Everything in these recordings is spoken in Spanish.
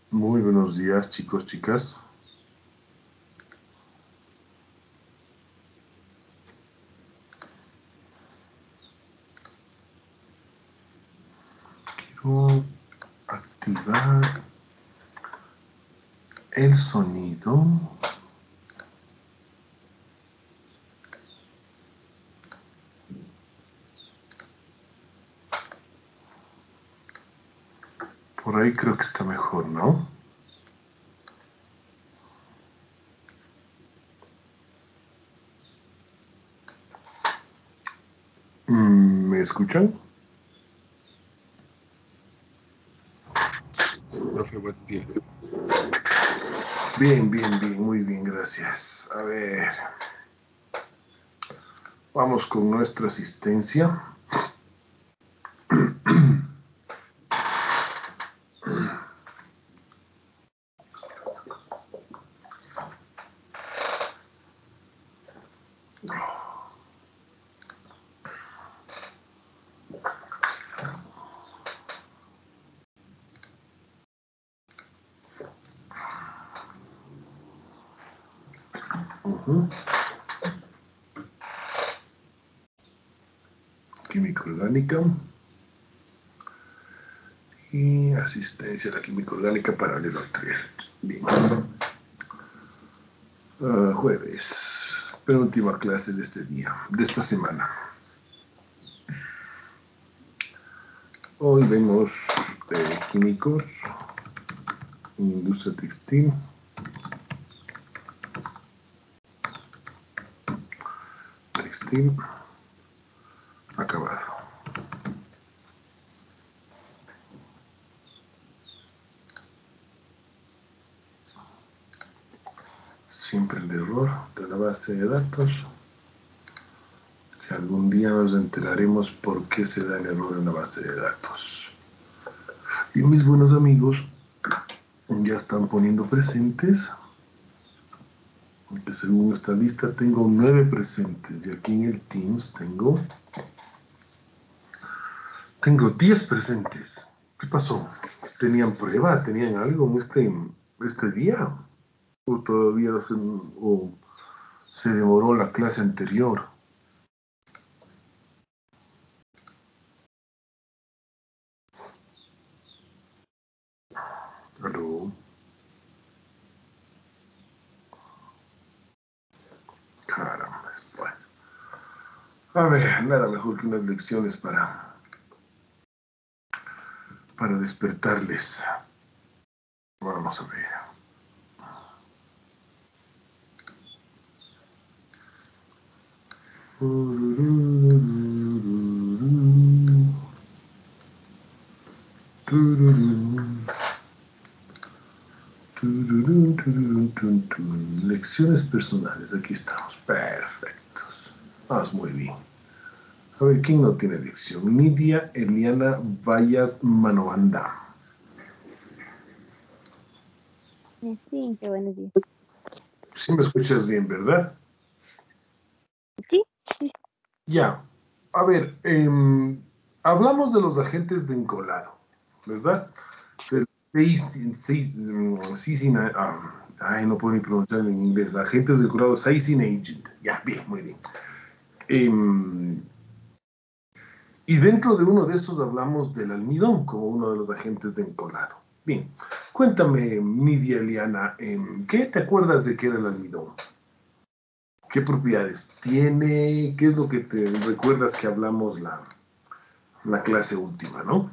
Muy buenos días, chicos, chicas. Quiero activar el sonido. Por ahí creo que está mejor, ¿no? ¿Me escuchan? Profe, buen día. Bien, muy bien, gracias. A ver, vamos con nuestra asistencia. Química orgánica y asistencia a la química orgánica paralelo 3. Bien. Jueves, penúltima clase de este día, de esta semana. Hoy vemos químicos, industria textil, acabado. Siempre el error de la base de datos, que algún día nos enteraremos por qué se da el error en la base de datos. Y mis buenos amigos ya están poniendo presentes, porque según esta lista tengo 9 presentes, y aquí en el Teams tengo 10 presentes. ¿Qué pasó? ¿Tenían prueba? ¿Tenían algo en este día? ¿O todavía se demoró la clase anterior? ¿Aló? Caramba, bueno. A ver, nada mejor que unas lecciones para despertarles. Vamos a ver. Lecciones personales, aquí estamos. Perfectos. Vamos muy bien. A ver, ¿quién no tiene lección? Nidia Eliana Vallas Manobanda. Sí, qué buenos días. Sí me escuchas bien, ¿verdad? Sí. Ya. A ver, hablamos de los agentes de encolado, ¿verdad? Ay, no puedo ni pronunciar en inglés. Agentes de encolado, Casein Agent. Ya, bien, muy bien. Y dentro de uno de esos hablamos del almidón como uno de los agentes de encolado. Bien, cuéntame, Nidia Eliana, ¿qué te acuerdas de qué era el almidón? ¿Qué propiedades tiene? ¿Qué es lo que te recuerdas que hablamos la clase última, ¿no?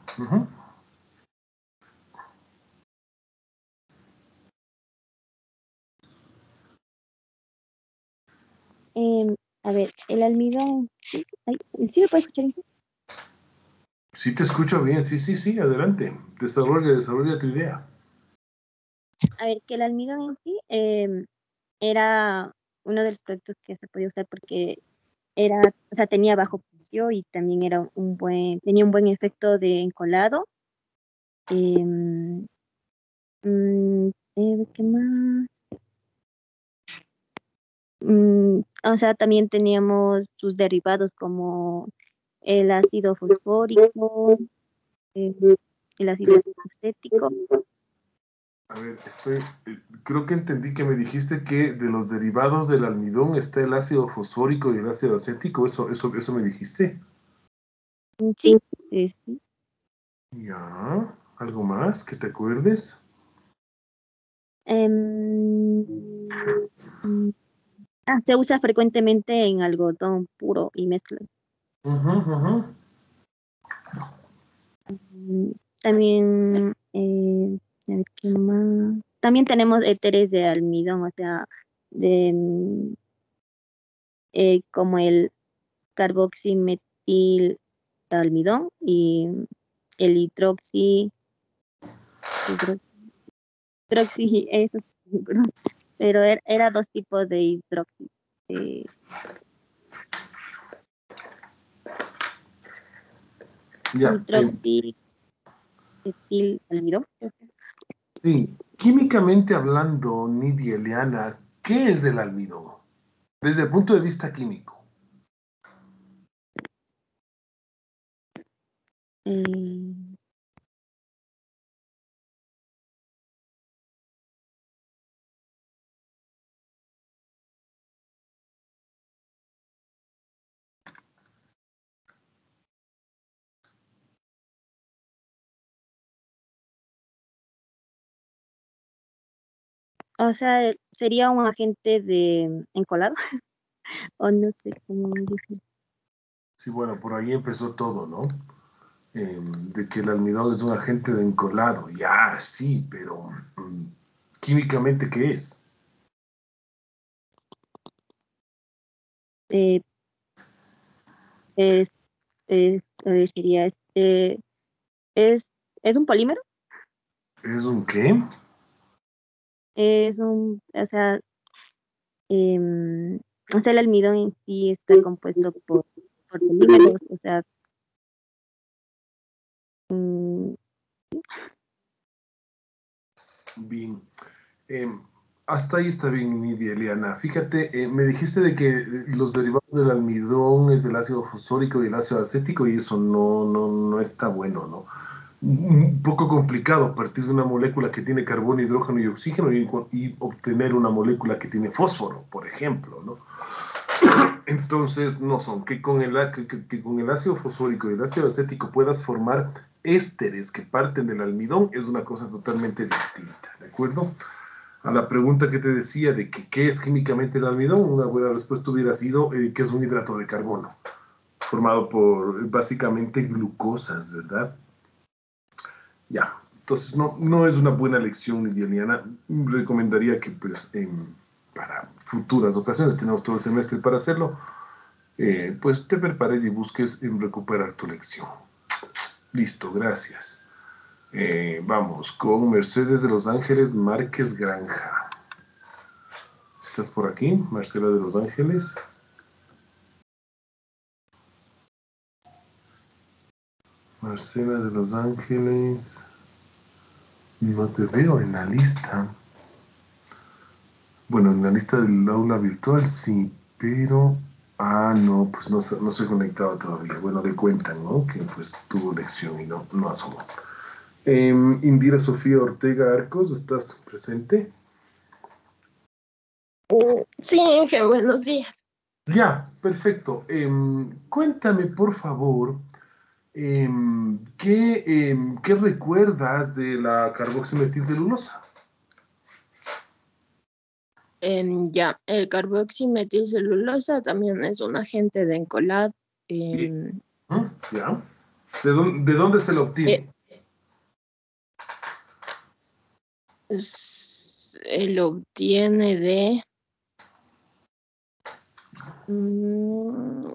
A ver, el almidón. Ay, ¿sí me puedes escuchar? Sí te escucho bien, sí, adelante. Desarrolla tu idea. A ver, que el almidón en sí era uno de los productos que se podía usar porque era, o sea, tenía bajo precio y también era tenía un buen efecto de encolado. Em, ¿Qué más? O sea, también teníamos sus derivados como el ácido fosfórico, eh, el ácido acético. A ver, creo que entendí que me dijiste que de los derivados del almidón está el ácido fosfórico y el ácido acético, eso me dijiste. Sí, sí. Ya, ¿algo más que te acuerdes? Em, mm, Se usa frecuentemente en algodón puro y mezclas. Ujú, ujú. Mm, También, a ver, ¿qué más? También tenemos éteres de almidón, o sea, de, como el carboximetil almidón y el hidroxi, eso, sí, perdón, pero era dos tipos de hidroxi, eh, Ya, hidroxietil almidón. sí, químicamente hablando, Nidia Eliana, ¿qué es el almidón? Desde el punto de vista químico. Eh, o sea, sería un agente de encolado, o no sé cómo decir. Sí, bueno, por ahí empezó todo, ¿no? De que el almidón es un agente de encolado. Ya, sí, pero químicamente, ¿qué es? Eh, es, a ver, sería es, es un polímero, ¿Es un qué? o sea, o sea, el almidón en sí está compuesto por polímeros, o sea, mm, Bien. Em, Hasta ahí está bien, Nidia Eliana. Fíjate, me dijiste de que los derivados del almidón es del ácido fosfórico y el ácido acético y eso no está bueno, ¿no? Un poco complicado partir de una molécula que tiene carbono, hidrógeno y oxígeno y obtener una molécula que tiene fósforo, por ejemplo, ¿no? Entonces, no son que que con el ácido fosfórico y el ácido acético puedas formar ésteres que parten del almidón es una cosa totalmente distinta, ¿de acuerdo? A la pregunta que te decía de que qué es químicamente el almidón, una buena respuesta hubiera sido que es un hidrato de carbono, formado por básicamente glucosas, ¿verdad? Ya, entonces no es una buena lección lidiana. Recomendaría que pues para futuras ocasiones, tenemos todo el semestre para hacerlo, pues te prepares y busques en recuperar tu lección. Listo, gracias. Vamos con Mercedes de Los Ángeles Márquez Granja. ¿Estás por aquí, Marcela de Los Ángeles? Marcela de Los Ángeles. No te veo en la lista. Bueno, en la lista del aula virtual sí, pero... Ah, no, pues no se conectado todavía. Bueno, le cuentan, ¿no? Que pues tuvo lección y no asomó. Indira Sofía Ortega Arcos, ¿estás presente? Sí, Inge, buenos días. Ya, perfecto. Cuéntame, por favor, ¿qué recuerdas de la carboximetilcelulosa? Ya, el carboximetilcelulosa también es un agente de encolado. Sí. em, ¿Ya? ¿De dónde se lo eh, obtiene? lo obtiene de... mm,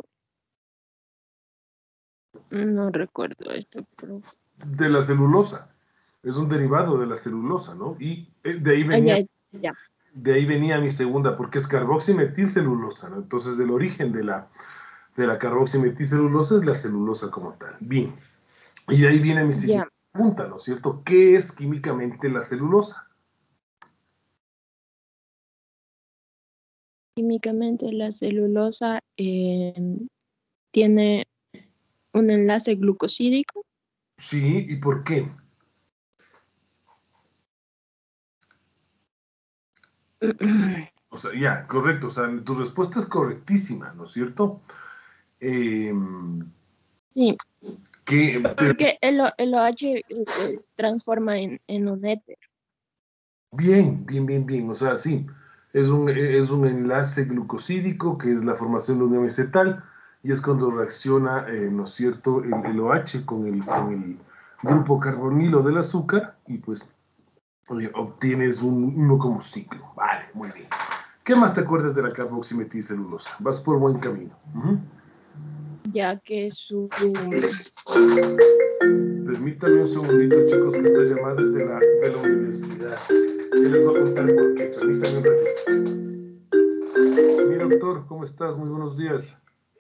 no recuerdo esto, pero... De la celulosa. Es un derivado de la celulosa, ¿no? Y Ah, ya, ya, de ahí venía mi segunda, porque es carboximetilcelulosa, ¿no? Entonces el origen de la carboximetilcelulosa es la celulosa como tal. Bien. Y de ahí viene mi ya. siguiente pregunta, ¿no es cierto? ¿Qué es químicamente la celulosa? Químicamente la celulosa tiene un enlace glucosídico. Sí, ¿y por qué? O sea, ya, correcto. O sea, tu respuesta es correctísima, ¿no es cierto? Eh, Sí, pero porque el OH se transforma en un éter. bien, bien, bien, bien. O sea, sí, es un enlace glucosídico que es la formación de un M-cetal y es cuando reacciona, ¿no es cierto?, el OH con el grupo carbonilo del azúcar y pues obtienes uno como ciclo. Vale, muy bien. ¿Qué más te acuerdas de la carboximetilcelulosa? Vas por buen camino. Ujú. Ya que Permítanme un segundito, chicos, que esta llamada es de la universidad. Y les voy a contar por qué. Permítanme un ratito. Mi doctor, ¿cómo estás? Muy buenos días.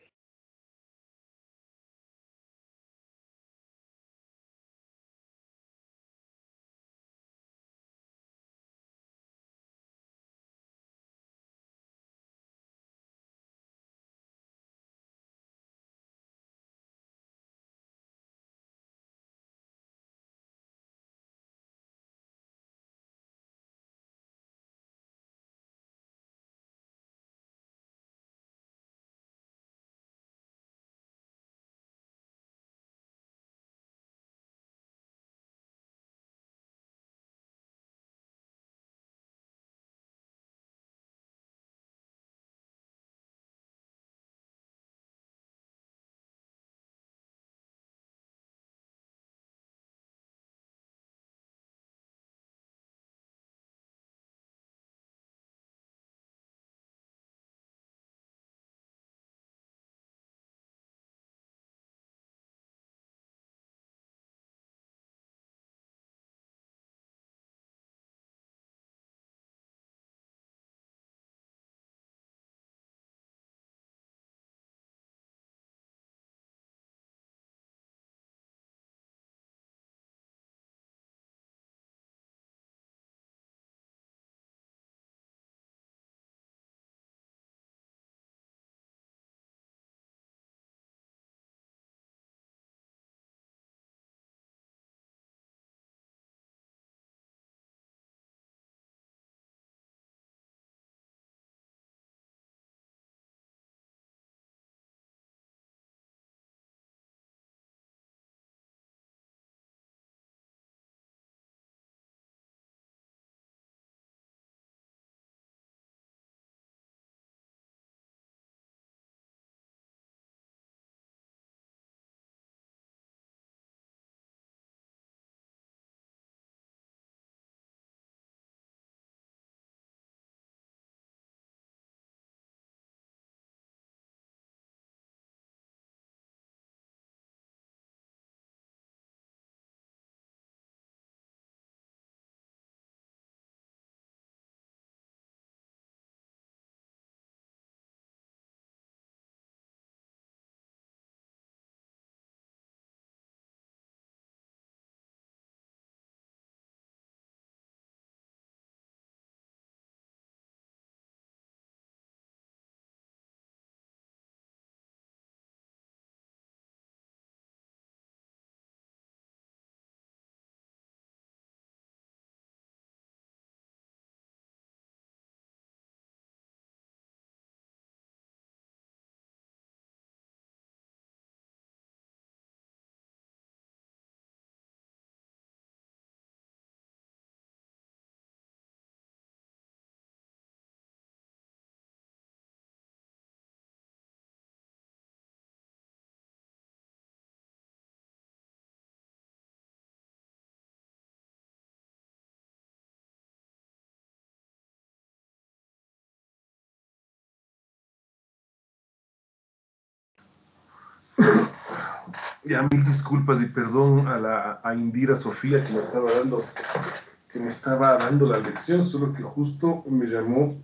Ya, mil disculpas y perdón a Indira Sofía que me estaba dando la lección, solo que justo me llamó.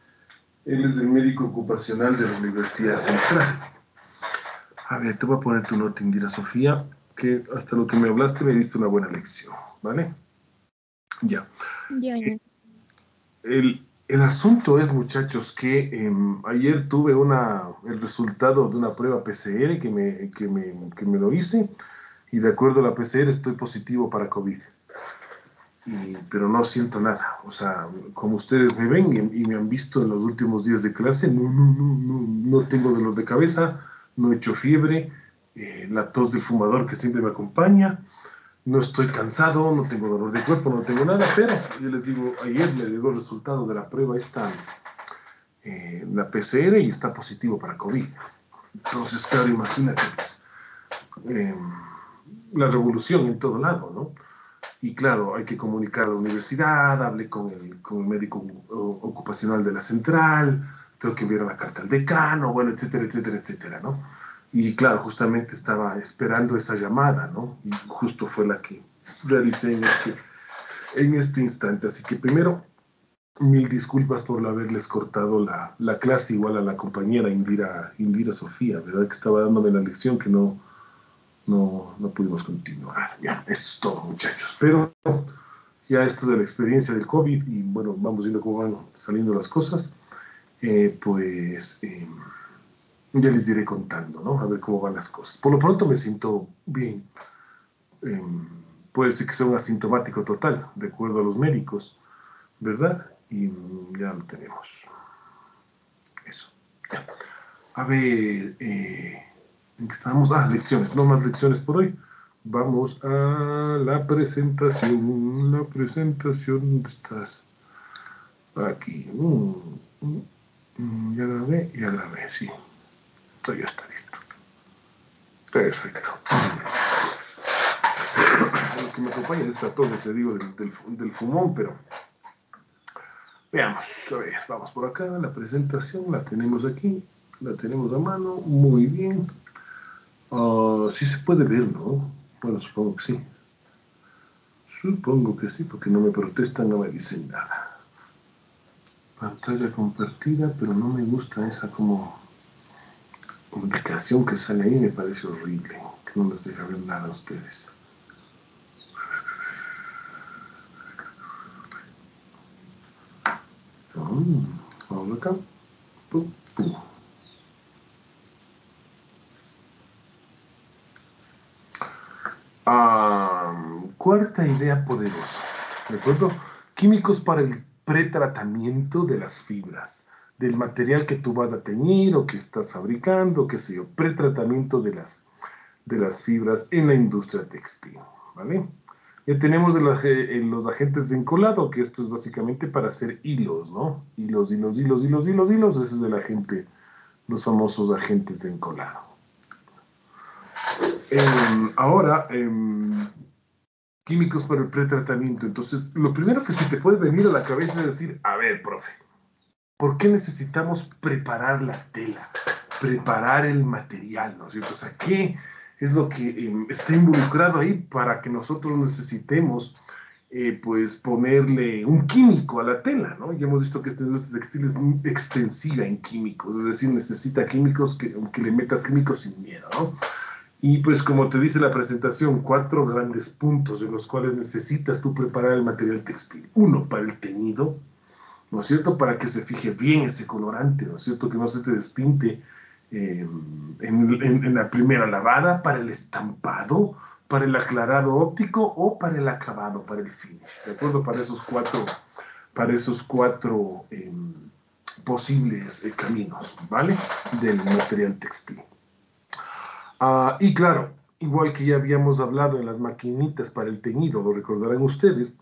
Él es el médico ocupacional de la Universidad Central. A ver, te voy a poner tu nota, Indira Sofía, que hasta lo que me hablaste me diste una buena lección, ¿vale? Ya. Ya, ya. El asunto es, muchachos, que ayer tuve el resultado de una prueba PCR que me lo hice y de acuerdo a la PCR estoy positivo para COVID. pero no siento nada. O sea, como ustedes me ven y me han visto en los últimos días de clase, no tengo dolor de cabeza, no he hecho fiebre, la tos del fumador que siempre me acompaña, no estoy cansado, no tengo dolor de cuerpo, no tengo nada, pero yo les digo, ayer me llegó el resultado de la prueba esta, la PCR, y está positivo para COVID. Entonces, claro, imagínate, pues, la revolución en todo lado, ¿no? Y claro, hay que comunicar a la universidad, hablé con el médico ocupacional de la central, tengo que enviar la carta al decano, bueno, etcétera, etcétera, etcétera, ¿no? Y claro, justamente estaba esperando esa llamada, ¿no? Y justo fue la que realicé en este instante. Así que primero, mil disculpas por haberles cortado la clase, igual a la compañera Indira Sofía, ¿verdad? Que estaba dándome la lección que no pudimos continuar. Ya, eso es todo, muchachos. Pero ya esto de la experiencia del COVID, y bueno, vamos viendo cómo van saliendo las cosas, ya les iré contando, ¿no? A ver cómo van las cosas. Por lo pronto me siento bien. Puede ser que sea un asintomático total, de acuerdo a los médicos, ¿verdad? Y ya lo tenemos. Eso. Ya. A ver, ¿en qué estábamos? Lecciones, no más lecciones por hoy. Vamos a la presentación. La presentación, ¿dónde estás? Aquí. Ya grabé, sí. Todo ya está listo. Perfecto. Lo que me acompaña en esta torre, te digo, del fumón, pero veamos. A ver, vamos por acá. La presentación la tenemos aquí. La tenemos a mano. Muy bien. Sí se puede ver, ¿no? Bueno, supongo que sí. Supongo que sí, porque no me protestan, no me dicen nada. Pantalla compartida, pero no me gusta esa como indicación que sale ahí, me parece horrible, que no les deja ver nada a ustedes. Vamos acá. Cuarta idea poderosa, ¿de acuerdo? Químicos para el pretratamiento de las fibras, del material que tú vas a teñir o que estás fabricando, qué sé yo, pretratamiento de las fibras en la industria textil, ¿vale? Ya tenemos los agentes de encolado, que esto es básicamente para hacer hilos, ¿no? Hilos, ese es el agente, los famosos agentes de encolado. Ahora, químicos para el pretratamiento. Entonces, lo primero que se te puede venir a la cabeza es decir, a ver, profe, ¿por qué necesitamos preparar la tela? Preparar el material, ¿no es cierto? O sea, ¿qué es lo que está involucrado ahí para que nosotros necesitemos pues ponerle un químico a la tela, ¿no? Ya hemos visto que esta industria textil es muy extensiva en químicos, es decir, necesita químicos que le metas químicos sin miedo, ¿no? Y pues como te dice la presentación, 4 grandes puntos en los cuales necesitas tú preparar el material textil. Uno, para el teñido, ¿no es cierto? Para que se fije bien ese colorante, ¿no es cierto? Que no se te despinte en la primera lavada, para el estampado, para el aclarado óptico o para el acabado, para el finish, ¿de acuerdo? Para esos cuatro posibles caminos, ¿vale? Del material textil. Y claro, igual que ya habíamos hablado en las maquinitas para el teñido, lo recordarán ustedes,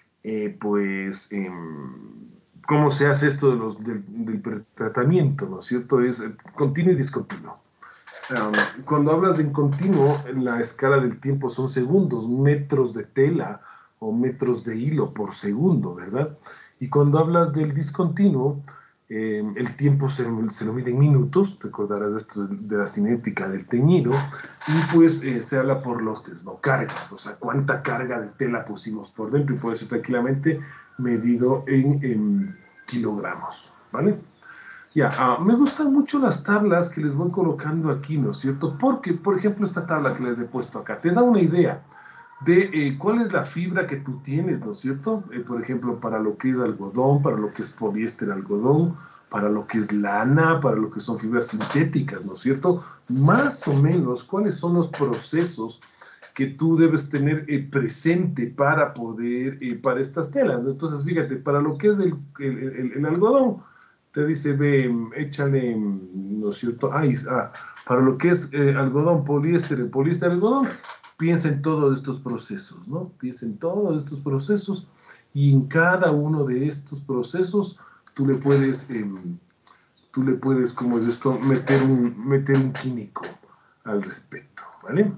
¿cómo se hace esto del tratamiento, ¿no es cierto? Es continuo y discontinuo. Cuando hablas en continuo, la escala del tiempo son segundos, metros de tela o metros de hilo por segundo, ¿verdad? Y cuando hablas del discontinuo, el tiempo se lo mide en minutos, recordarás esto de la cinética del teñido, y pues se habla por lotes, ¿no? Cargas, o sea, cuánta carga de tela pusimos por dentro, y puede ser tranquilamente medido en kilogramos, ¿vale? Ya, me gustan mucho las tablas que les voy colocando aquí, ¿no es cierto? Porque, por ejemplo, esta tabla que les he puesto acá te da una idea de cuál es la fibra que tú tienes, ¿no es cierto? Por ejemplo, para lo que es algodón, para lo que es poliéster algodón, para lo que es lana, para lo que son fibras sintéticas, ¿no es cierto? Más o menos, ¿cuáles son los procesos que tú debes tener presente para poder, para estas telas, ¿no? Entonces, fíjate, para lo que es el algodón, te dice, ve, échale, ¿no es cierto? Para lo que es algodón, poliéster, algodón, piensa en todos estos procesos, ¿no? Piensa en todos estos procesos y en cada uno de estos procesos tú le puedes, ¿cómo es esto? Meter un químico al respecto, ¿vale?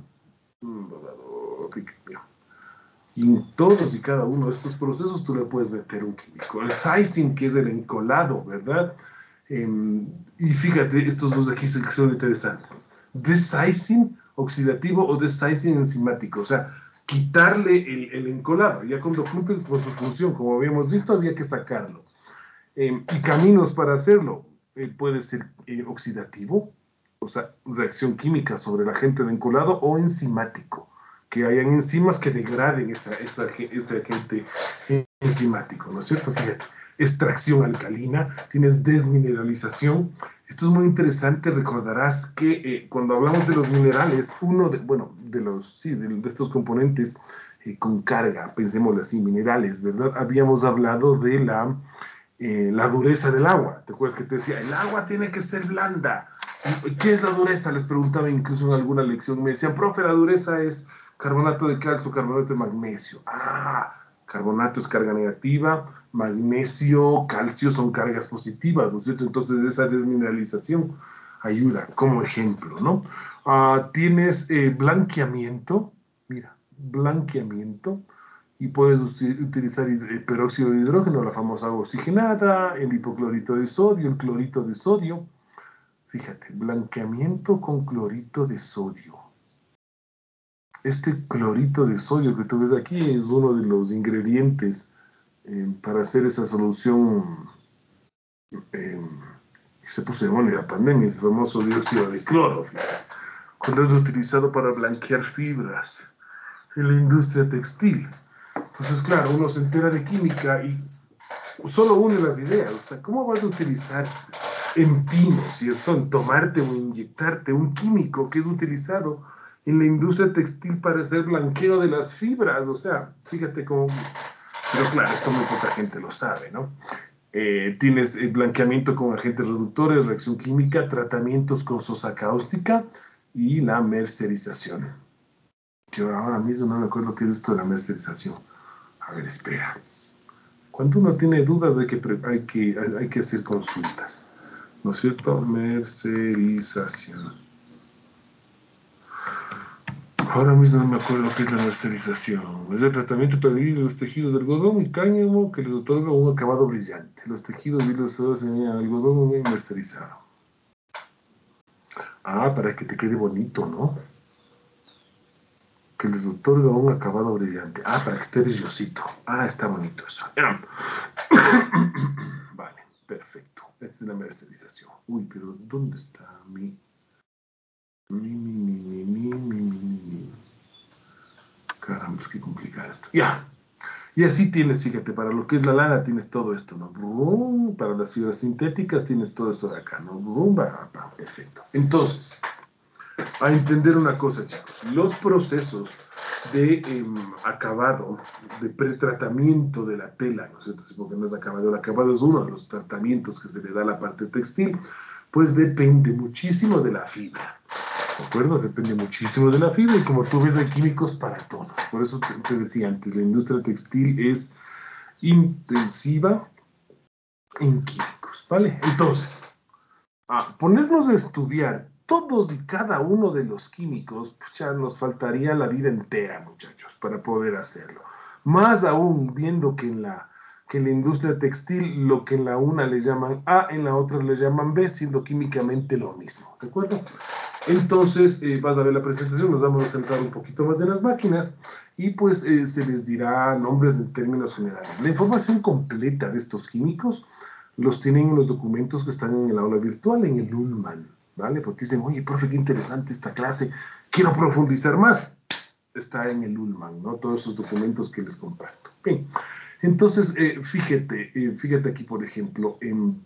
Y en todos y cada uno de estos procesos tú le puedes meter un químico. El sizing, que es el encolado, ¿verdad? Y fíjate, estos dos de aquí son interesantes. Desizing oxidativo o desizing enzimático. O sea, quitarle el encolado. Ya cuando cumple con su función, como habíamos visto, había que sacarlo. Y caminos para hacerlo. Puede ser oxidativo, o sea, reacción química sobre el agente de encolado, o enzimático, que hayan enzimas que degraden ese agente enzimático, ¿no es cierto? Fíjate, extracción alcalina, tienes desmineralización. Esto es muy interesante, recordarás que cuando hablamos de los minerales, de estos componentes con carga, pensémoslo así, minerales, ¿verdad? Habíamos hablado de la dureza del agua. ¿Te acuerdas que te decía, el agua tiene que ser blanda? ¿Qué es la dureza? Les preguntaba incluso en alguna lección. Me decían, profe, la dureza es carbonato de calcio, carbonato de magnesio. Carbonato es carga negativa, magnesio, calcio son cargas positivas, ¿no es cierto? Entonces esa desmineralización ayuda, como ejemplo, ¿no? Tienes blanqueamiento, mira, blanqueamiento, y puedes utilizar peróxido de hidrógeno, la famosa agua oxigenada, el hipoclorito de sodio, el clorito de sodio. Fíjate, blanqueamiento con clorito de sodio. Este clorito de sodio que tú ves aquí es uno de los ingredientes para hacer esa solución que se puso de moda en la pandemia, el famoso dióxido de cloro, cuando es utilizado para blanquear fibras en la industria textil. Entonces, claro, uno se entera de química y solo une las ideas. O sea, ¿cómo vas a utilizar en ti, ¿no es cierto?, en tomarte o inyectarte un químico que es utilizado en la industria textil para hacer blanqueo de las fibras? O sea, fíjate cómo... Pero claro, esto muy poca gente lo sabe, ¿no? Tienes blanqueamiento con agentes reductores, reacción química, tratamientos con sosa cáustica y la mercerización. Que ahora mismo no me acuerdo qué es esto de la mercerización. A ver, espera. Cuando uno tiene dudas hay que hacer consultas, ¿no es cierto? Mercerización. Ahora mismo no me acuerdo qué es la mercerización. Es el tratamiento para dividir los tejidos de algodón y cáñamo que les otorga un acabado brillante. Los tejidos ilustrados en algodón muy mercerizado. Para que te quede bonito, ¿no? Que les otorga un acabado brillante. Para que esté brillosito. Está bonito eso. Vale, perfecto. Esta es la mercerización. Uy, pero ¿dónde está mi? Caramba, es que complicado esto. Ya. Y así tienes, fíjate, para lo que es la lana tienes todo esto, ¿no? Para las fibras sintéticas tienes todo esto de acá, ¿no? Perfecto. Entonces, a entender una cosa, chicos. Los procesos de acabado, de pretratamiento de la tela, ¿no es cierto? Porque no es acabado, el acabado es uno de los tratamientos que se le da a la parte textil, pues depende muchísimo de la fibra, ¿de acuerdo? Depende muchísimo de la fibra y como tú ves hay químicos para todos. Por eso te decía antes, la industria textil es intensiva en químicos, ¿vale? Entonces, ponernos a estudiar todos y cada uno de los químicos, ya nos faltaría la vida entera, muchachos, para poder hacerlo. Más aún viendo que en la industria textil, lo que en la una le llaman A, en la otra le llaman B, siendo químicamente lo mismo, ¿de acuerdo? Entonces, vas a ver la presentación, nos vamos a centrar un poquito más en las máquinas y pues se les dirá nombres en términos generales. La información completa de estos químicos los tienen en los documentos que están en el aula virtual, en el Ullman, ¿vale? Porque dicen, oye, profe, qué interesante esta clase, quiero profundizar más. Está en el Ullman, ¿no? Todos esos documentos que les comparto. Bien, entonces, fíjate aquí, por ejemplo,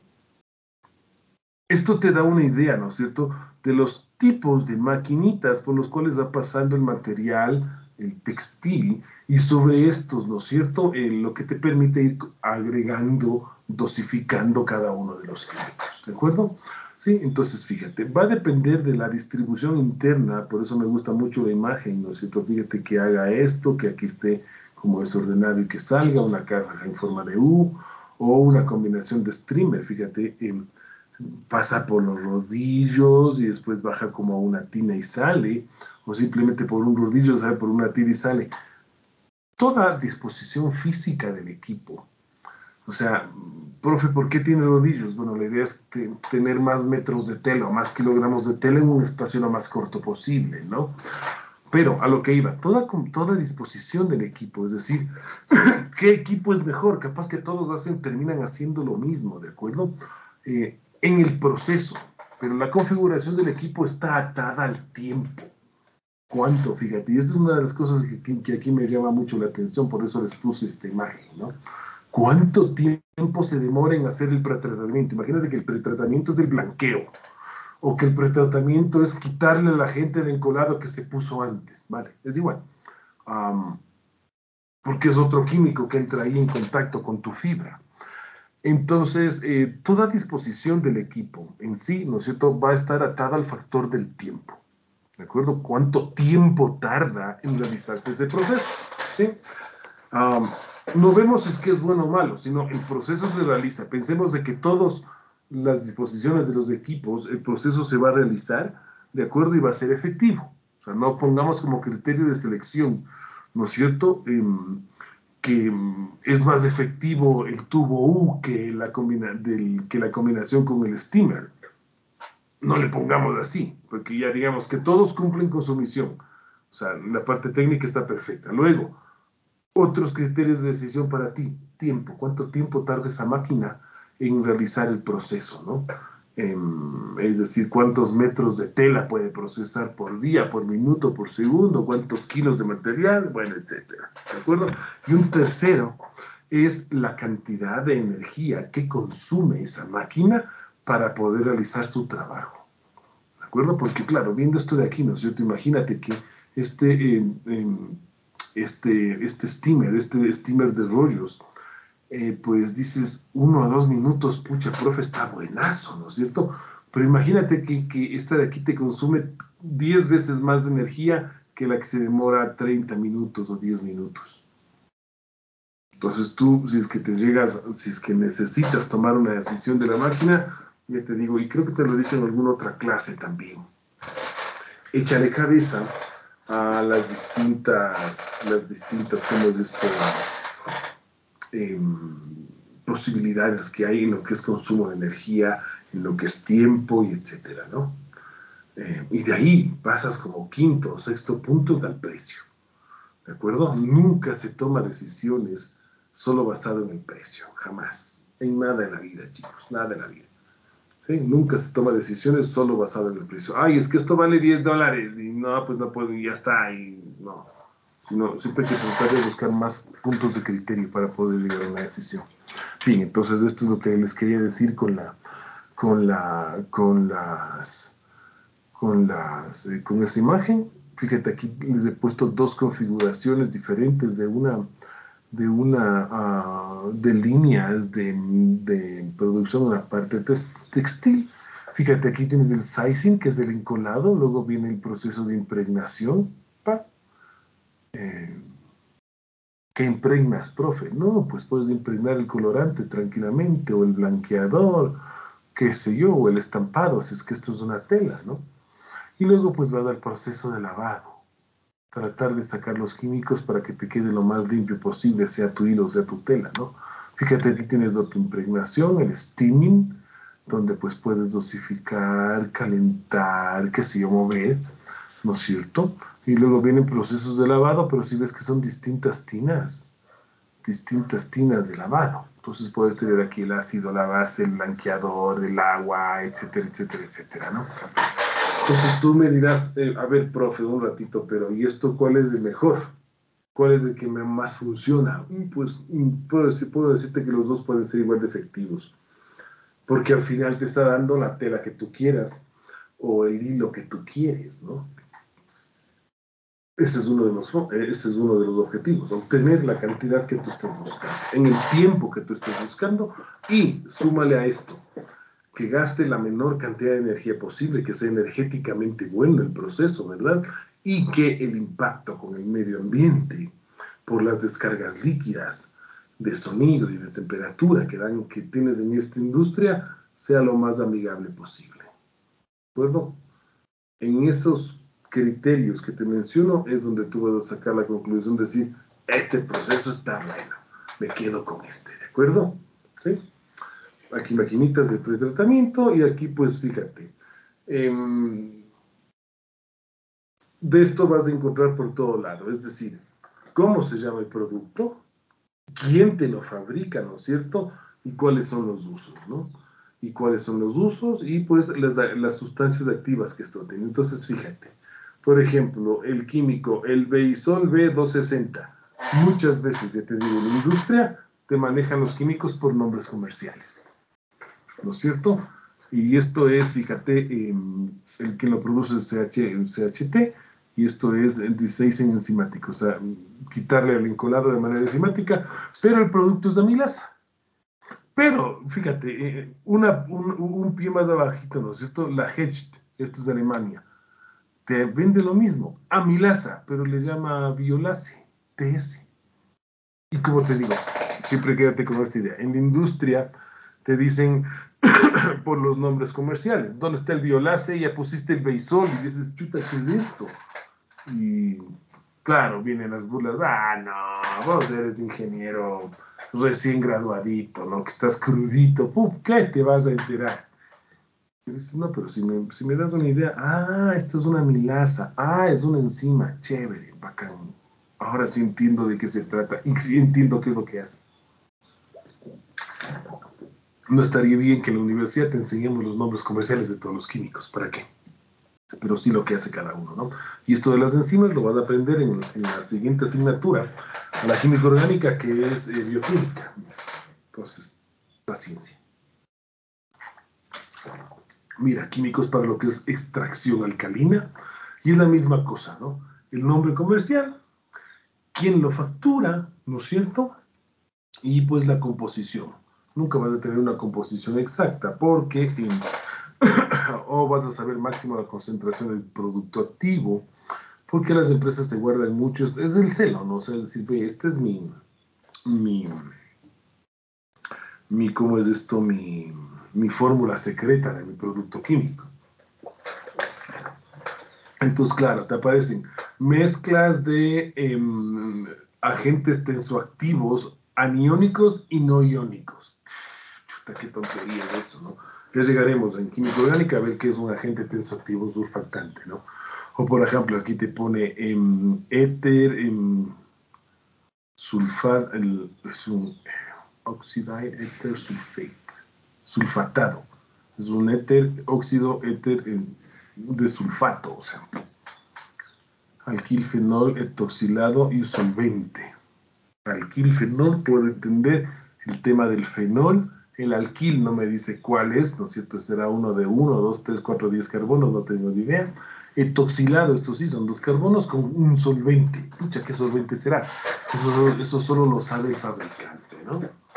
esto te da una idea, ¿no es cierto?, de los tipos de maquinitas por los cuales va pasando el material el textil, y sobre estos, ¿no es cierto?, lo que te permite ir agregando, dosificando cada uno de los químicos, ¿de acuerdo? Sí, entonces fíjate, va a depender de la distribución interna, por eso me gusta mucho la imagen, ¿no es cierto? Fíjate que haga esto, que aquí esté como desordenado y que salga una casa en forma de U, o una combinación de streamer, fíjate, pasa por los rodillos y después baja como a una tina y sale, o simplemente por un rodillo sale por una tina y sale. Toda disposición física del equipo. O sea, profe, ¿por qué tiene rodillos? Bueno, la idea es tener más metros de tela o más kilogramos de tela en un espacio lo más corto posible, ¿no? Pero a lo que iba, toda disposición del equipo, es decir, ¿qué equipo es mejor? Capaz que todos terminan haciendo lo mismo, ¿de acuerdo? En el proceso, pero la configuración del equipo está atada al tiempo. ¿Cuánto? Fíjate, y esta es una de las cosas que aquí me llama mucho la atención, por eso les puse esta imagen, ¿no? ¿Cuánto tiempo se demora en hacer el pretratamiento? Imagínate que el pretratamiento es del blanqueo, o que el pretratamiento es quitarle a la gente el encolado que se puso antes, ¿vale? Es igual. Porque es otro químico que entra ahí en contacto con tu fibra. Entonces, toda disposición del equipo en sí, ¿no es cierto?, va a estar atada al factor del tiempo. ¿De acuerdo? ¿Cuánto tiempo tarda en realizarse ese proceso? ¿Sí? No vemos si es que es bueno o malo, sino el proceso se realiza. Pensemos de que todas las disposiciones de los equipos, el proceso se va a realizar de acuerdo y va a ser efectivo. O sea, no pongamos como criterio de selección, ¿no es cierto?, que es más efectivo el tubo U que la combinación con el steamer. No le pongamos así, porque ya digamos que todos cumplen con su misión. O sea, la parte técnica está perfecta. Luego, otros criterios de decisión para ti. Tiempo. ¿Cuánto tiempo tarda esa máquina en realizar el proceso, ¿no? Es decir, cuántos metros de tela puede procesar por día, por minuto, por segundo, cuántos kilos de material, bueno, etcétera. ¿De acuerdo? Y un tercero es la cantidad de energía que consume esa máquina para poder realizar su trabajo. ¿De acuerdo? Porque, claro, viendo esto de aquí, ¿no es cierto? Imagínate que este steamer de rollos, pues dices 1 a 2 minutos, pucha, profe, está buenazo, ¿no es cierto? Pero imagínate que esta de aquí te consume 10 veces más de energía que la que se demora 30 minutos o 10 minutos. Entonces tú, si es que necesitas tomar una decisión de la máquina, ya te digo, y creo que te lo dije en alguna otra clase también, échale cabeza a las distintas, ¿cómo es esto? Posibilidades que hay en lo que es consumo de energía, en lo que es tiempo y etcétera, ¿no? Y de ahí pasas como quinto o sexto punto al precio, ¿de acuerdo? Nunca se toma decisiones solo basado en el precio, jamás, en nada en la vida, chicos, nada en la vida. ¿Sí? Nunca se toma decisiones solo basado en el precio. Ay, es que esto vale $10 y no, pues no puedo y ya está, y no. Sino siempre hay que tratar de buscar más puntos de criterio para poder llegar a una decisión. Bien, entonces esto es lo que les quería decir con esta imagen. Fíjate, aquí les he puesto dos configuraciones diferentes de líneas de producción en la parte textil. Fíjate, aquí tienes el sizing, que es el encolado, luego viene el proceso de impregnación. ¿Qué impregnas, profe? No, pues puedes impregnar el colorante tranquilamente, o el blanqueador, qué sé yo, o el estampado, si es que esto es una tela, ¿no? Y luego pues vas al proceso de lavado, tratar de sacar los químicos para que te quede lo más limpio posible, sea tu hilo, sea tu tela, ¿no? Fíjate, aquí tienes otra impregnación, el steaming, donde pues puedes dosificar, calentar, qué sé yo, mover, ¿no es cierto? Y luego vienen procesos de lavado, pero si ves que son distintas tinas de lavado. Entonces puedes tener aquí el ácido, la base, el blanqueador, el agua, etcétera, etcétera, etcétera, ¿no? Entonces tú me dirás, a ver, profe, un ratito, pero ¿y esto cuál es el mejor? ¿Cuál es el que más funciona? Pues puedo decirte que los dos pueden ser igual de efectivos, porque al final te está dando la tela que tú quieras o el hilo que tú quieres, ¿no? Ese es uno de los objetivos, obtener la cantidad que tú estés buscando, en el tiempo que tú estés buscando, y súmale a esto, que gaste la menor cantidad de energía posible, que sea energéticamente bueno el proceso, ¿verdad? Y que el impacto con el medio ambiente, por las descargas líquidas de sonido y de temperatura que tienes en esta industria, sea lo más amigable posible. ¿De acuerdo? En esos criterios que te menciono es donde tú vas a sacar la conclusión de decir, este proceso está bueno, me quedo con este, ¿de acuerdo? ¿Sí? Aquí maquinitas de pretratamiento y aquí pues fíjate, de esto vas a encontrar por todo lado, es decir, cómo se llama el producto, quién te lo fabrica, ¿no es cierto? Y cuáles son los usos, ¿no? Y cuáles son los usos y pues las sustancias activas que esto tiene. Entonces, fíjate, por ejemplo, el químico, el Beisol B260, muchas veces, ya te digo, en la industria te manejan los químicos por nombres comerciales, ¿no es cierto? Y esto es, fíjate, el que lo produce es CHT, y esto es el 16 en enzimático, o sea, quitarle el encolado de manera enzimática, pero el producto es de amilasa. Pero, fíjate, un pie más abajito, ¿no es cierto? La Hecht, esto es de Alemania, te vende lo mismo, amilasa, pero le llama Violase, TS. Y como te digo, siempre quédate con esta idea, en la industria te dicen por los nombres comerciales. ¿Dónde está el Violase? Ya pusiste el Beisol y dices, chuta, ¿qué es esto? Y claro, vienen las burlas. Ah, no, vos eres ingeniero recién graduadito, ¿no? Que estás crudito. Pum, ¿qué te vas a enterar? Y dices, no, pero si me das una idea, esto es una amilasa, es una enzima, chévere, bacán. Ahora sí entiendo de qué se trata y sí entiendo qué es lo que hace. No estaría bien que en la universidad te enseñemos los nombres comerciales de todos los químicos. ¿Para qué? Pero sí lo que hace cada uno, ¿no? Y esto de las enzimas lo vas a aprender en la siguiente asignatura, la química orgánica, que es bioquímica. Entonces, paciencia. Mira, químicos para lo que es extracción alcalina, y es la misma cosa, ¿no? El nombre comercial, quién lo factura, ¿no es cierto? Y pues la composición. Nunca vas a tener una composición exacta, porque o vas a saber máximo la concentración del producto activo, porque las empresas se guardan muchos, es el celo, ¿no? O sea, es decir, ve, este es mi, ¿cómo es esto? Mi fórmula secreta de mi producto químico. Entonces, claro, te aparecen mezclas de agentes tensoactivos aniónicos y no iónicos. Chuta, qué tontería es eso, ¿no? Ya llegaremos en química orgánica a ver qué es un agente tensoactivo surfactante, ¿no? O por ejemplo, aquí te pone éter, sulfat, es un oxide éter sulfate, sulfatado. Es un óxido éter de sulfato, o sea, alquilfenol etoxilado y solvente. Alquilfenol, puedo entender el tema del fenol. El alquil no me dice cuál es, ¿no es cierto? Será uno de 1, 2, 3, 4, 10 carbonos, no tengo ni idea. Etoxilado, estos sí son 2 carbonos con un solvente. Pucha, ¿qué solvente será? Eso solo lo sabe el fabricante, ¿no?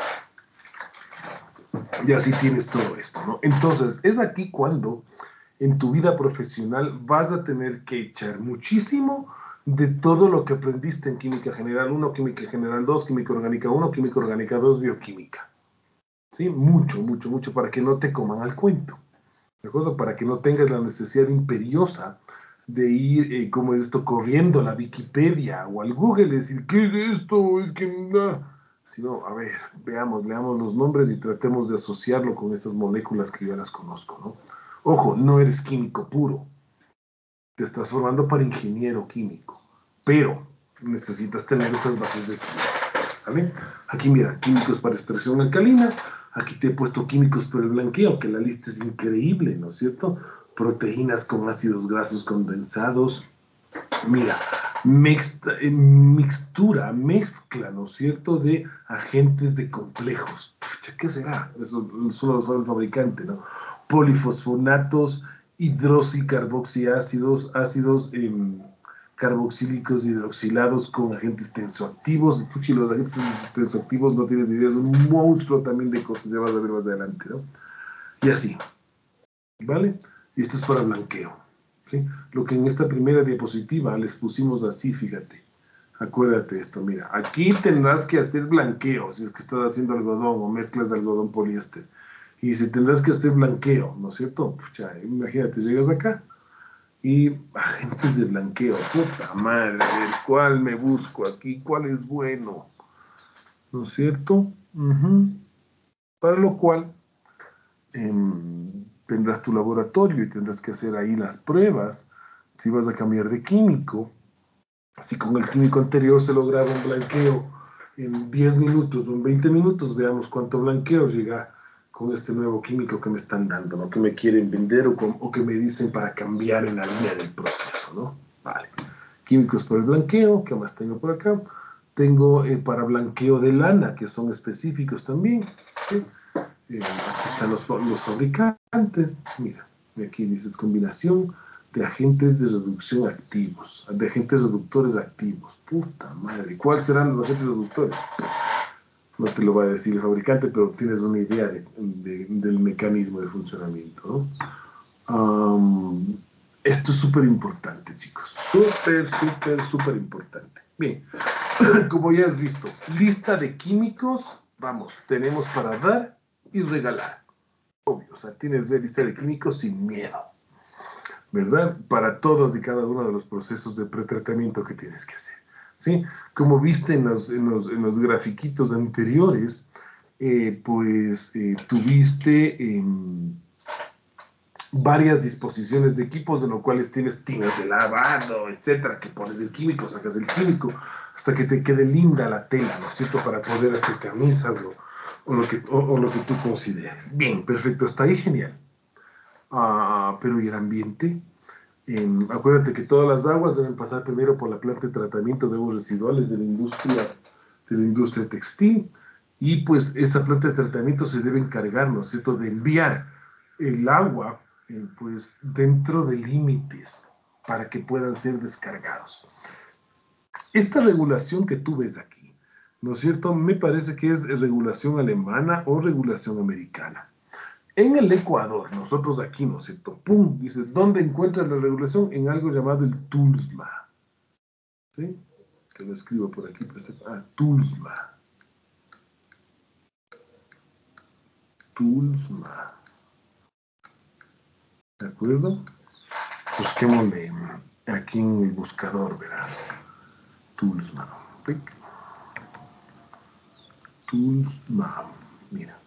Y así tienes todo esto, ¿no? Entonces, es aquí cuando en tu vida profesional vas a tener que echar muchísimo de todo lo que aprendiste en Química General 1, Química General 2, Química Orgánica 1, Química Orgánica 2, Bioquímica. ¿Sí? Mucho, mucho, mucho para que no te coman al cuento. ¿De acuerdo? Para que no tengas la necesidad imperiosa de ir, ¿cómo es esto? Corriendo a la Wikipedia o al Google y decir, ¿qué es esto? Es que... Sino, a ver, leamos los nombres y tratemos de asociarlo con esas moléculas que yo las conozco, ¿no? Ojo, no eres químico puro, te estás formando para ingeniero químico, pero necesitas tener esas bases de química, ¿vale? Aquí mira, químicos para extracción alcalina, aquí te he puesto químicos para el blanqueo, que la lista es increíble, ¿no es cierto? Proteínas con ácidos grasos condensados, mira, mixtura, mezcla, ¿no es cierto?, de agentes de complejos. Pucha, ¿qué será? Eso solo sabe el fabricante, ¿no? Polifosfonatos, hidroxicarboxiácidos, ácidos carboxílicos hidroxilados con agentes tensoactivos. Puchi, los agentes tensoactivos no tienes idea, es un monstruo también de cosas, ya vas a ver más adelante, ¿no? Y así, ¿vale? Y esto es para blanqueo, ¿sí? Lo que en esta primera diapositiva les pusimos así, fíjate. Acuérdate esto, mira, aquí tendrás que hacer blanqueo, si es que estás haciendo algodón o mezclas de algodón poliéster. Y si tendrás que hacer blanqueo, ¿no es cierto? Pucha, imagínate, llegas acá y agentes de blanqueo, puta madre, ¿cuál me busco aquí? ¿Cuál es bueno? ¿No es cierto? Para lo cual tendrás tu laboratorio y tendrás que hacer ahí las pruebas. Si vas a cambiar de químico, si con el químico anterior se lograba un blanqueo en 10 minutos o en 20 minutos, veamos cuánto blanqueo llega con este nuevo químico que me están dando, ¿no? Que me quieren vender o que me dicen para cambiar en la línea del proceso, ¿no? Vale. Químicos para el blanqueo, ¿qué más tengo por acá? Tengo para blanqueo de lana, que son específicos también, ¿sí? Aquí están los fabricantes, mira, aquí dices combinación de agentes de reducción activos, de agentes reductores activos. Puta madre, ¿cuáles serán los agentes reductores? No te lo va a decir el fabricante, pero tienes una idea del mecanismo de funcionamiento, ¿no? Esto es súper importante, chicos. Súper importante. Bien, como ya has visto, lista de químicos, vamos, tenemos para dar y regalar. Obvio, o sea, tienes lista de químicos sin miedo, ¿verdad? Para todos y cada uno de los procesos de pretratamiento que tienes que hacer, ¿sí? Como viste en los grafiquitos anteriores, tuviste varias disposiciones de equipos, de los cuales tienes tinas de lavado, etcétera, que pones el químico, sacas el químico, hasta que te quede linda la tela, ¿no es cierto?, para poder hacer camisas o lo que tú consideres. Bien, perfecto, está ahí, genial. Pero ¿y el ambiente? Acuérdate que todas las aguas deben pasar primero por la planta de tratamiento de aguas residuales de la industria textil, y pues esa planta de tratamiento se debe encargar, ¿no es cierto?, de enviar el agua pues dentro de límites para que puedan ser descargados. Esta regulación que tú ves aquí, ¿no es cierto?, me parece que es regulación alemana o regulación americana. En el Ecuador, nosotros aquí, ¿no es cierto?, pum, dice, ¿dónde encuentras la regulación? En algo llamado el TULSMA. ¿Sí? Te lo escribo por aquí, TULSMA. TULSMA. ¿De acuerdo? Busquémosle aquí en el buscador, verás. TULSMA. TULSMA. Mira.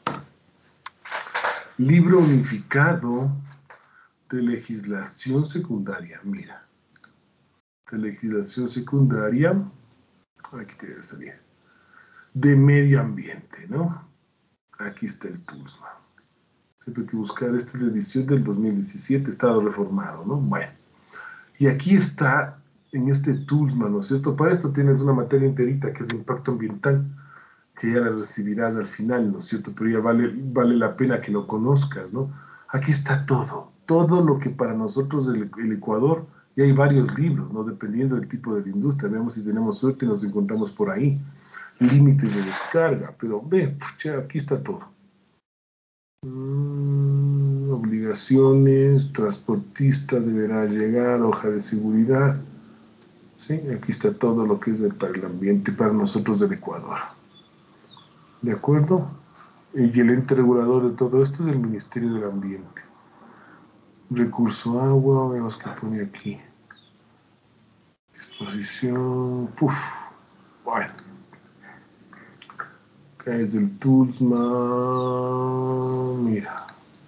Libro unificado de legislación secundaria. Mira. De legislación secundaria. Aquí te debe salir. De medio ambiente, ¿no? Aquí está el TULSMA. Siempre hay que buscar, esta es la edición del 2017, estado reformado, ¿no? Bueno, y aquí está, en este TULSMA, ¿no es cierto? Para esto tienes una materia enterita que es de impacto ambiental, que ya la recibirás al final, ¿no es cierto? Pero ya vale la pena que lo conozcas, ¿no? Aquí está todo lo que para nosotros el Ecuador, y hay varios libros, ¿no? Dependiendo del tipo de la industria, veamos si tenemos suerte y nos encontramos por ahí. Límites de descarga, pero ve, pucha, aquí está todo. Obligaciones, transportista deberá llegar, hoja de seguridad. ¿Sí? Aquí está todo lo que es para el ambiente, para nosotros del Ecuador. ¿De acuerdo? Y el ente regulador de todo esto es el Ministerio del Ambiente. Recurso agua, veamos qué pone aquí. Disposición, bueno. Acá es del TULSMA, mira.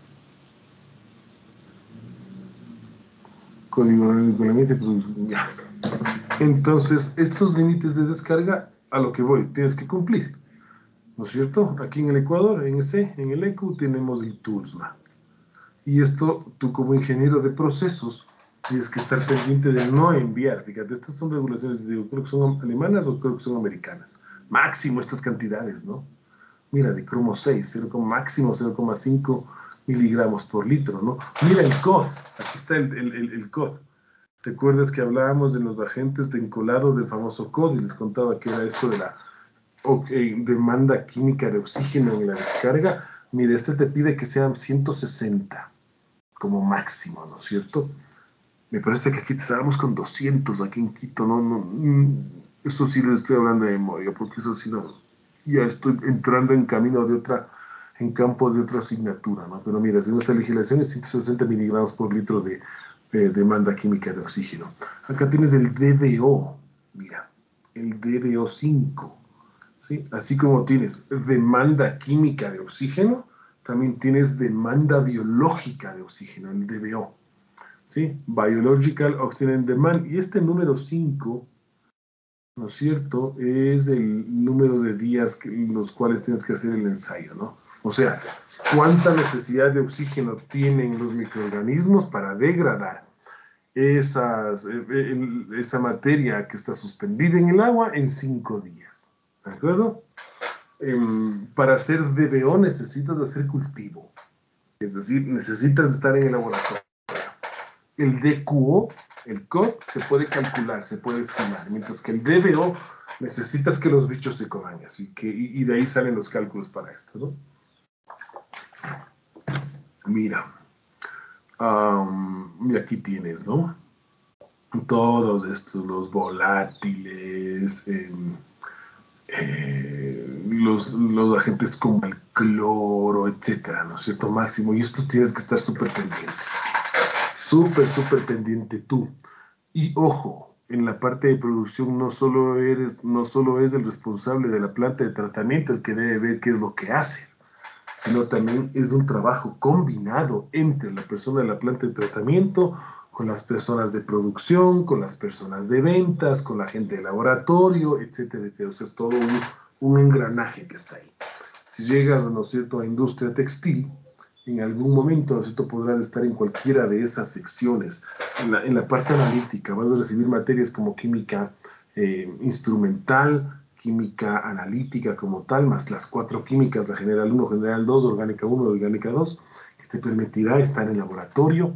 Código de reglamento, ya. Entonces, estos límites de descarga, a lo que voy, tienes que cumplir, ¿no es cierto? Aquí en el Ecuador, en el ECU, tenemos el TULSMA. Y esto, tú como ingeniero de procesos, tienes que estar pendiente de no enviar. Fíjate, estas son regulaciones, digo, creo que son alemanas o creo que son americanas. Máximo estas cantidades, ¿no? Mira, de cromo 6, máximo 0,5 miligramos por litro, ¿no? Mira el COD, aquí está el COD. ¿Te acuerdas que hablábamos de los agentes de encolado del famoso COD y les contaba que era esto de la demanda química de oxígeno en la descarga? Mire, este te pide que sean 160 como máximo, ¿no es cierto? Me parece que aquí estábamos con 200 aquí en Quito, ¿no? Eso sí lo estoy hablando de memoria, porque eso sí no, ya estoy entrando en camino de otra, en campo de otra asignatura, ¿no? Pero mira, según esta legislación es 160 miligramos por litro de demanda química de oxígeno. Acá tienes el DBO, mira, el DBO5, ¿sí? Así como tienes demanda química de oxígeno, también tienes demanda biológica de oxígeno, el DBO. ¿Sí? Biological Oxygen Demand. Y este número 5, ¿no es cierto?, es el número de días en los cuales tienes que hacer el ensayo, ¿no? O sea, cuánta necesidad de oxígeno tienen los microorganismos para degradar esa materia que está suspendida en el agua en 5 días. ¿De acuerdo? Para hacer DBO necesitas hacer cultivo. Es decir, necesitas estar en el laboratorio. El DQO, el COD, se puede calcular, se puede estimar, mientras que el DBO necesitas que los bichos se coman eso y de ahí salen los cálculos para esto, ¿no? Mira, y aquí tienes, ¿no? Todos estos, los volátiles, los agentes como el cloro, etcétera, ¿no es cierto, Máximo? Y estos tienes que estar súper pendiente. Súper pendiente tú. Y ojo, en la parte de producción no solo es el responsable de la planta de tratamiento el que debe ver qué es lo que hace, sino también es un trabajo combinado entre la persona de la planta de tratamiento, con las personas de producción, con las personas de ventas, con la gente de laboratorio, etcétera, etcétera. O sea, es todo un engranaje que está ahí. Si llegas, ¿no es cierto?, a industria textil, en algún momento, ¿no es cierto?, podrás estar en cualquiera de esas secciones. En la parte analítica vas a recibir materias como química instrumental, química analítica como tal, más las 4 químicas, la general 1, general 2, orgánica 1, orgánica 2, que te permitirá estar en laboratorio,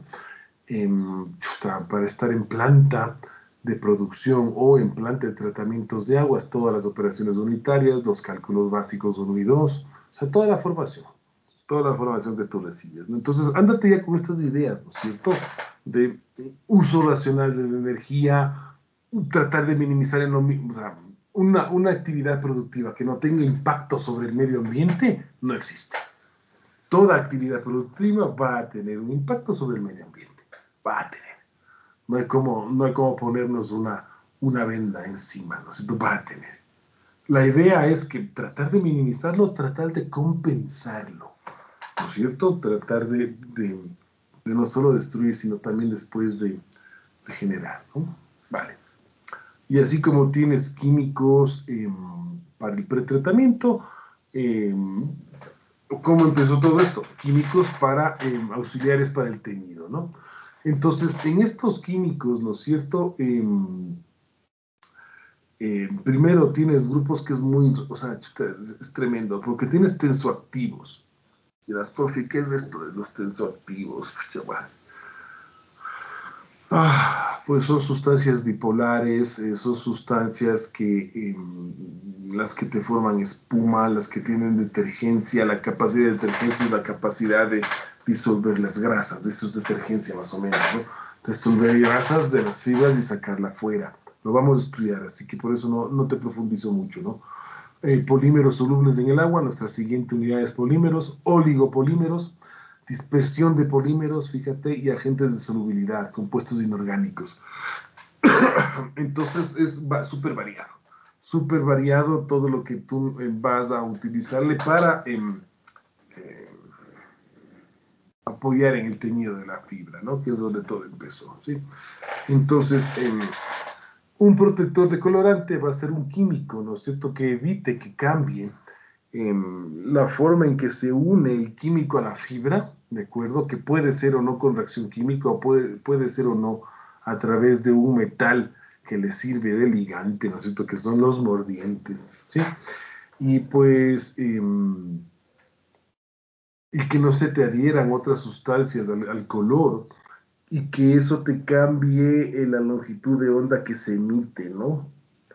para estar en planta de producción o en planta de tratamientos de aguas, todas las operaciones unitarias, los cálculos básicos 1 y 2, o sea, toda la formación que tú recibes, ¿no? Entonces, ándate ya con estas ideas, ¿no es cierto?, de uso racional de la energía, tratar de minimizar en lo mismo, o sea, una actividad productiva que no tenga impacto sobre el medio ambiente no existe. Toda actividad productiva va a tener un impacto sobre el medio ambiente, va a tener. No hay como ponernos una venda encima, ¿no es cierto?, va a tener. La idea es que tratar de minimizarlo, tratar de compensarlo, ¿no es cierto? Tratar de no solo destruir, sino también después de generar, ¿no? Vale. Y así como tienes químicos para el pretratamiento, ¿cómo empezó todo esto? Químicos para auxiliares para el teñido, ¿no? Entonces, en estos químicos, ¿no es cierto?, primero tienes grupos que es muy, o sea, es tremendo, porque tienes tensoactivos. Y las, profe, ¿qué es esto de los tensoactivos? Pues son sustancias bipolares, son sustancias las que te forman espuma, las que tienen detergencia, la capacidad de detergencia y la capacidad de disolver las grasas, de eso es detergencia más o menos, ¿no? Disolver grasas de las fibras y sacarla fuera. Lo vamos a estudiar, así que por eso no te profundizo mucho, ¿no? Polímeros solubles en el agua, nuestra siguiente unidad es polímeros, oligopolímeros, dispersión de polímeros, fíjate, y agentes de solubilidad, compuestos inorgánicos. Entonces es súper variado todo lo que tú vas a utilizarle para apoyar en el teñido de la fibra, ¿no? Que es donde todo empezó, ¿sí? Entonces, un protector de colorante va a ser un químico, ¿no es cierto?, que evite que cambie la forma en que se une el químico a la fibra, ¿de acuerdo? Que puede ser o no con reacción química, o puede ser o no a través de un metal que le sirve de ligante, ¿no es cierto?, que son los mordientes, ¿sí? Y pues, y que no se te adhieran otras sustancias al color, y que eso te cambie la longitud de onda que se emite, ¿no?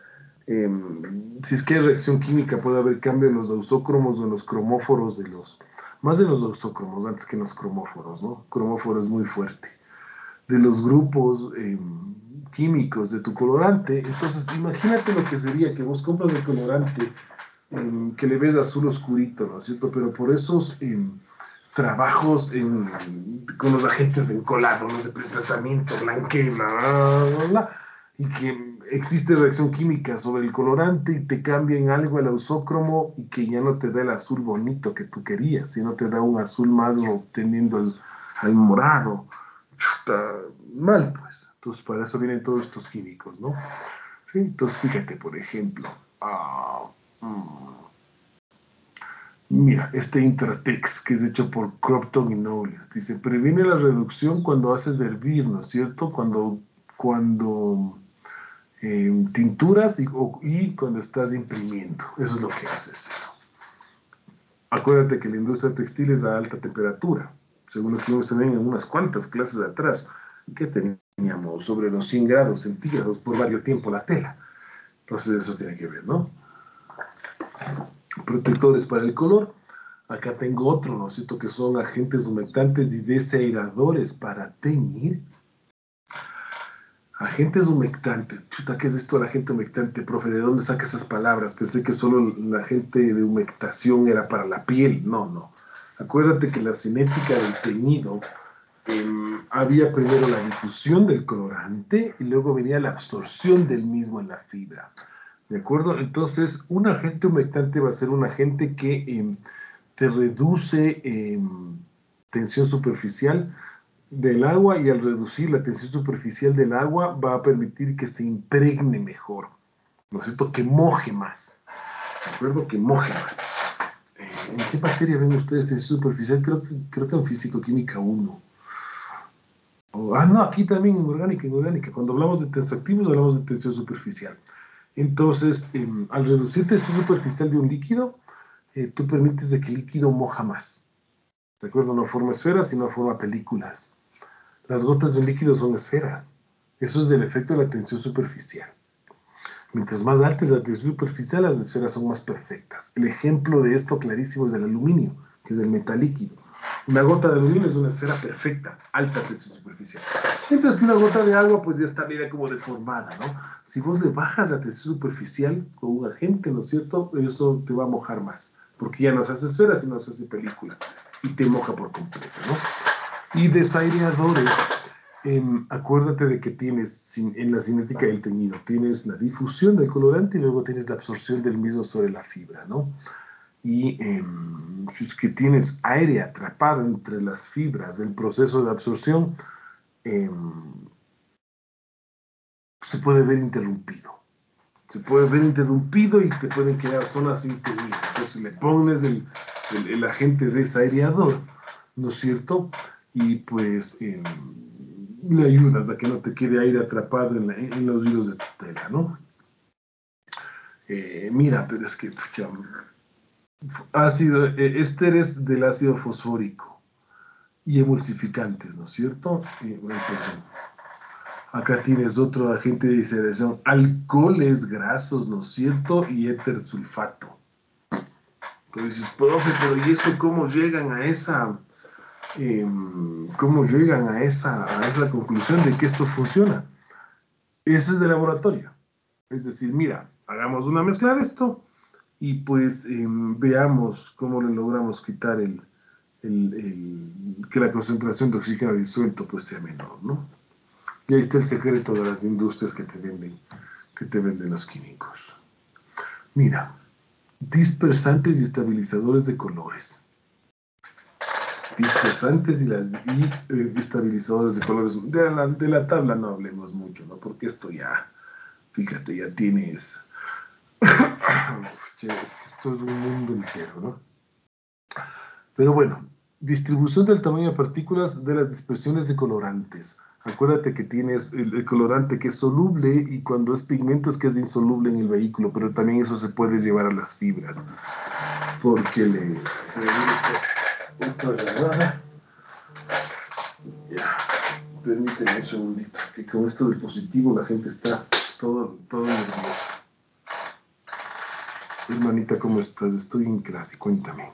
Si es que hay reacción química, puede haber cambio en los ausócromos o en los cromóforos más de los ausócromos antes que en los cromóforos, ¿no? Cromóforo es muy fuerte. De los grupos químicos de tu colorante. Entonces, imagínate lo que sería que vos compras el colorante que le ves azul oscurito, ¿no es cierto? Pero por esos trabajos con los agentes encolados, los de pretratamiento, blanqueo, bla, bla, bla, bla, y que existe reacción química sobre el colorante y te cambia en algo el ausócromo y que ya no te da el azul bonito que tú querías, sino te da un azul más tendiendo al morado. Chuta, mal, pues. Entonces, para eso vienen todos estos químicos, ¿no? Sí, entonces, fíjate, por ejemplo, mira, este Intratex, que es hecho por Cropton y Knowles, dice, previene la reducción cuando haces de hervir, ¿no es cierto? Cuando tinturas y cuando estás imprimiendo. Eso es lo que haces. Acuérdate que la industria textil es a alta temperatura, según lo que vimos también en unas cuantas clases atrás, que teníamos sobre los 100 grados centígrados por varios tiempo la tela. Entonces eso tiene que ver, ¿no? Protectores para el color. Acá tengo otro, ¿no es cierto? Que son agentes humectantes y desairadores para teñir. Agentes humectantes. Chuta, ¿qué es esto del agente humectante, profe? ¿De dónde saca esas palabras? Pensé que solo el agente de humectación era para la piel. No, no. Acuérdate que la cinética del teñido había primero la difusión del colorante y luego venía la absorción del mismo en la fibra. ¿De acuerdo? Entonces, un agente humectante va a ser un agente que te reduce tensión superficial del agua y al reducir la tensión superficial del agua va a permitir que se impregne mejor, ¿no es cierto? Que moje más, ¿de acuerdo? Que moje más. ¿En qué materia ven ustedes tensión superficial? Creo que en Físico-Química 1. No, aquí también en orgánica, en orgánica. Cuando hablamos de tensoactivos hablamos de tensión superficial. Entonces, al reducir tensión superficial de un líquido, tú permites de que el líquido moja más. ¿De acuerdo? No forma esferas, sino forma películas. Las gotas de un líquido son esferas. Eso es del efecto de la tensión superficial. Mientras más alta es la tensión superficial, las esferas son más perfectas. El ejemplo de esto clarísimo es el aluminio, que es el metal líquido. Una gota de aluminio es una esfera perfecta, alta tensión superficial. Mientras que una gota de agua, pues ya está media como deformada, ¿no? Si vos le bajas la tensión superficial con un agente, ¿no es cierto? Eso te va a mojar más, porque ya no se hace esfera, sino se hace película, y te moja por completo, ¿no? Y desaireadores, acuérdate de que tienes en la cinética del teñido, tienes la difusión del colorante y luego tienes la absorción del mismo sobre la fibra, ¿no? Y si es que tienes aire atrapado entre las fibras del proceso de absorción, se puede ver interrumpido. Se puede ver interrumpido y te pueden quedar zonas sin teñir. Entonces le pones el agente desaireador, ¿no es cierto? Y pues le ayudas a que no te quede aire atrapado en los hilos de tu tela, ¿no? Mira, pero es que pucha, ésteres del ácido fosfórico y emulsificantes, ¿no es cierto? Acá tienes otro agente de disociación, alcoholes grasos, ¿no es cierto? Y éter sulfato. Entonces dices, profe, pero ¿y eso cómo llegan a esa conclusión de que esto funciona? Ese es de laboratorio. Es decir, mira, hagamos una mezcla de esto y pues veamos cómo le logramos quitar que la concentración de oxígeno disuelto pues sea menor, ¿no? Y ahí está el secreto de las industrias que te venden los químicos. Mira, dispersantes y estabilizadores de colores. Dispersantes y estabilizadores de colores. De la tabla no hablemos mucho, ¿no? Porque esto ya, fíjate, ya tienes... es que esto es un mundo entero, ¿no? Pero bueno, distribución del tamaño de partículas de las dispersiones de colorantes. Acuérdate que tienes el colorante que es soluble y cuando es pigmento es que es insoluble en el vehículo, pero también eso se puede llevar a las fibras. Porque ya. Permíteme un segundito, que con esto del positivo la gente está todo nerviosa. Hermanita, ¿cómo estás? Estoy en clase, cuéntame.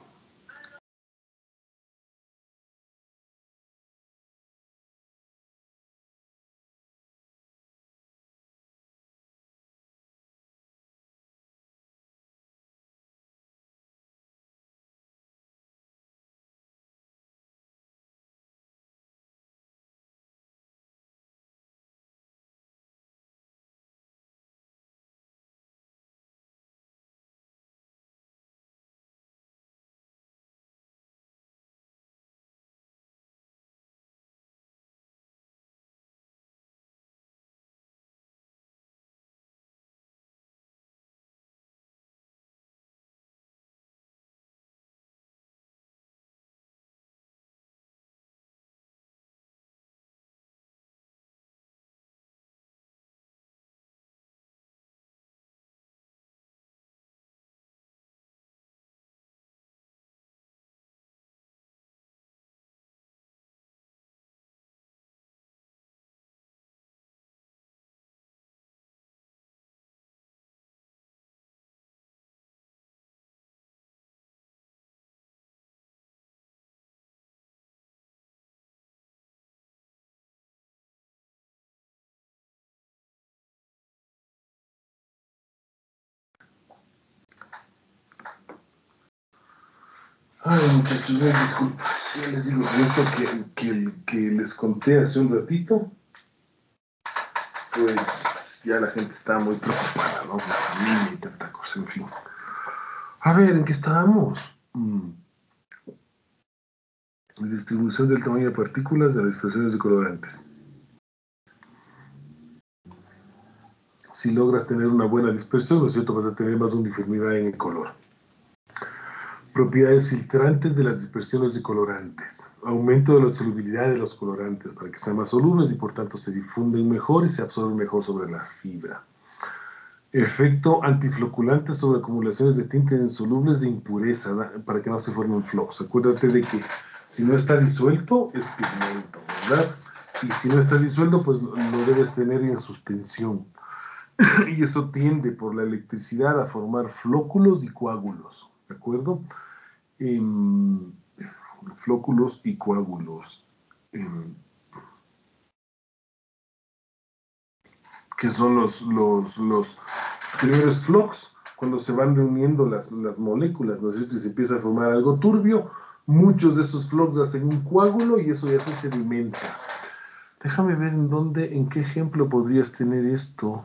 Ay, muchachos, disculpen, ya les digo, con esto que les conté hace un ratito, pues ya la gente está muy preocupada, ¿no? La familia y tanta cosa, en fin. A ver, ¿en qué estábamos? La distribución del tamaño de partículas de las dispersiones de colorantes. Si logras tener una buena dispersión, ¿no es cierto?, vas a tener más uniformidad en el color. Propiedades filtrantes de las dispersiones de colorantes. Aumento de la solubilidad de los colorantes para que sean más solubles y por tanto se difunden mejor y se absorben mejor sobre la fibra. Efecto antifloculante sobre acumulaciones de tintes insolubles de impurezas, ¿no?, para que no se formen flocos. Acuérdate de que si no está disuelto es pigmento, ¿verdad? Y si no está disuelto, pues lo debes tener en suspensión. Y eso tiende por la electricidad a formar flóculos y coágulos, ¿de acuerdo? Flóculos y coágulos, que son los primeros flux, cuando se van reuniendo las moléculas, ¿no es cierto?, y se empieza a formar algo turbio. Muchos de esos flux hacen un coágulo y eso ya se sedimenta. Déjame ver en qué ejemplo podrías tener esto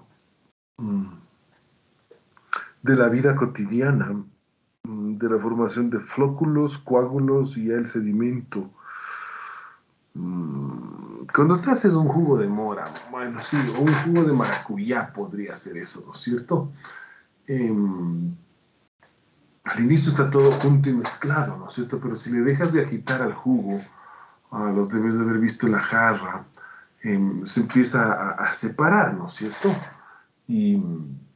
de la vida cotidiana, de la formación de flóculos, coágulos y ya el sedimento. Cuando te haces un jugo de mora, bueno, sí, o un jugo de maracuyá podría ser eso, ¿no es cierto? Al inicio está todo junto y mezclado, ¿no es cierto? Pero si le dejas de agitar al jugo, lo debes de haber visto en la jarra, se empieza a separar, ¿no es cierto? Y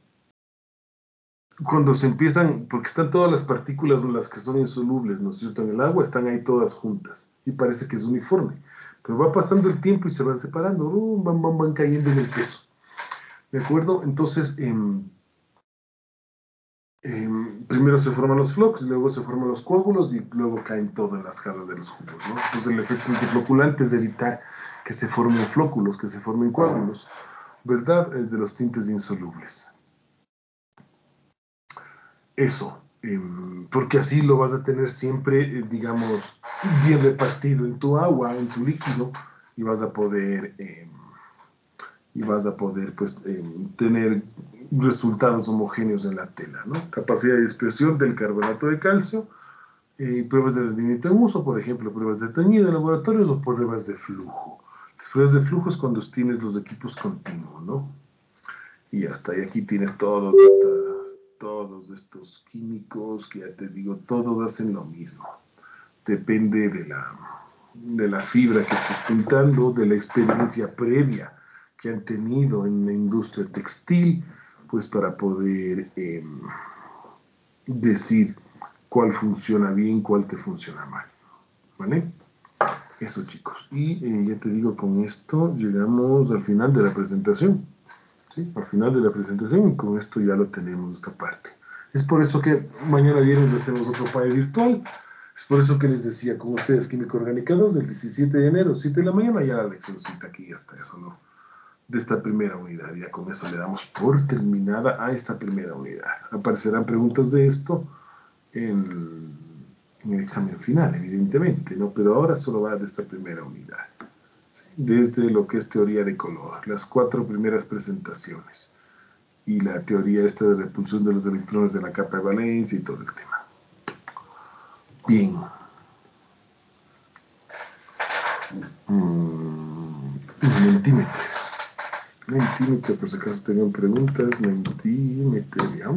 cuando se empiezan, porque están todas las partículas, las que son insolubles, ¿no es cierto?, en el agua, están ahí todas juntas y parece que es uniforme. Pero va pasando el tiempo y se van separando, van cayendo en el peso. ¿De acuerdo? Entonces, primero se forman los flocos, luego se forman los coágulos y luego caen todo en las jarras de los jugos, ¿no? Entonces el efecto antifloculante es evitar que se formen flóculos, que se formen coágulos, ¿verdad?, de los tintes insolubles. Eso, porque así lo vas a tener siempre, digamos, bien repartido en tu agua, en tu líquido, y vas a poder, pues, tener resultados homogéneos en la tela, ¿no? Capacidad de dispersión del carbonato de calcio, pruebas de rendimiento en uso, por ejemplo, pruebas de teñido en laboratorios o pruebas de flujo. Las pruebas de flujo es cuando tienes los equipos continuos, ¿no? Y hasta ahí aquí tienes todos estos químicos que ya te digo, todos hacen lo mismo. Depende de la fibra que estés pintando, de la experiencia previa que han tenido en la industria textil, pues para poder decir cuál funciona bien, cuál te funciona mal, ¿vale? Eso, chicos. Y ya te digo, con esto llegamos al final de la presentación. ¿Sí? Al final de la presentación, y con esto ya lo tenemos esta parte. Es por eso que mañana viernes hacemos otro PAE virtual. Es por eso que les decía con ustedes Química Orgánica 2 del 17 de enero, 7 de la mañana, ya la leccióncita aquí, ya está eso, ¿no? De esta primera unidad. Ya con eso le damos por terminada a esta primera unidad. Aparecerán preguntas de esto en el examen final, evidentemente, ¿no? Pero ahora solo va de esta primera unidad. Desde lo que es teoría de color, las 4 primeras presentaciones y la teoría esta de repulsión de los electrones de la capa de valencia y todo el tema. Bien. Mentímetro. Mentímetro, por si acaso tengan preguntas. Mentímetro, ¿ya?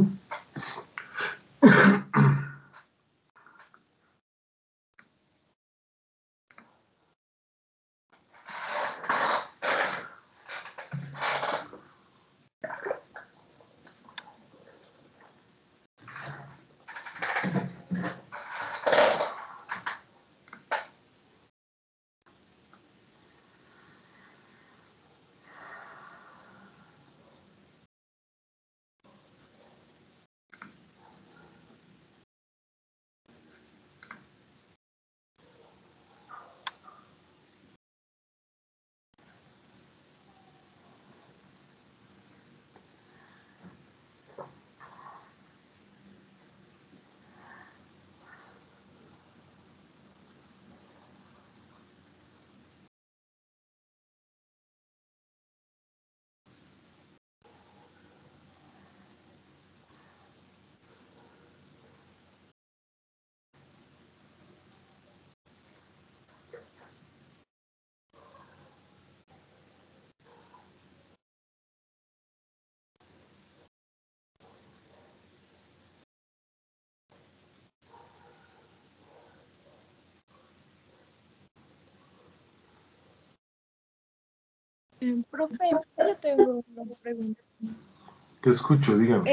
Profe, yo tengo una pregunta. Te escucho, dígame.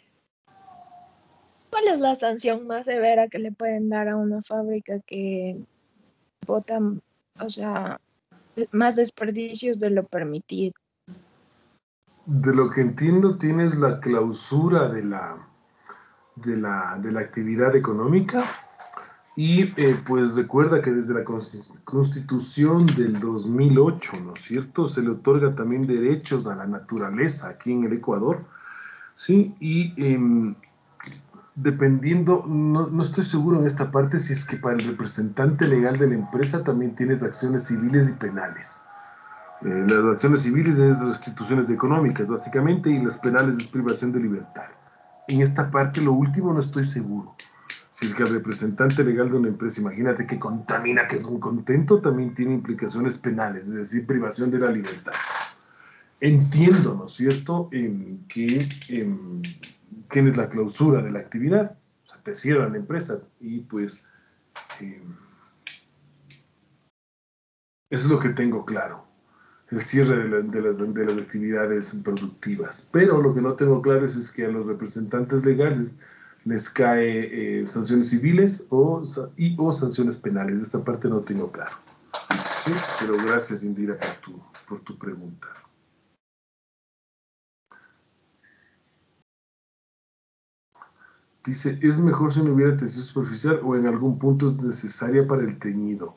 ¿Cuál es la sanción más severa que le pueden dar a una fábrica que bota, o sea, más desperdicios de lo permitido? De lo que entiendo, tienes la clausura de la actividad económica y pues recuerda que desde la Constitución del 2008, ¿no es cierto?, se le otorga también derechos a la naturaleza aquí en el Ecuador, ¿sí? Y dependiendo, no estoy seguro en esta parte si es que para el representante legal de la empresa también tienes acciones civiles y penales. Las acciones civiles es restituciones económicas, básicamente, y las penales es privación de libertad. En esta parte, lo último, no estoy seguro. Si es que el representante legal de una empresa, imagínate que contamina, que es un contento, también tiene implicaciones penales, es decir, privación de la libertad. Entiendo, ¿no es cierto?, que tienes la clausura de la actividad, o sea, te cierran la empresa y pues eso es lo que tengo claro. El cierre de las actividades productivas. Pero lo que no tengo claro es que a los representantes legales les cae sanciones civiles o sanciones penales. Esta parte no tengo claro. ¿Sí? Pero gracias, Indira, por tu pregunta. Dice, ¿es mejor si no hubiera tensión superficial o en algún punto es necesaria para el teñido?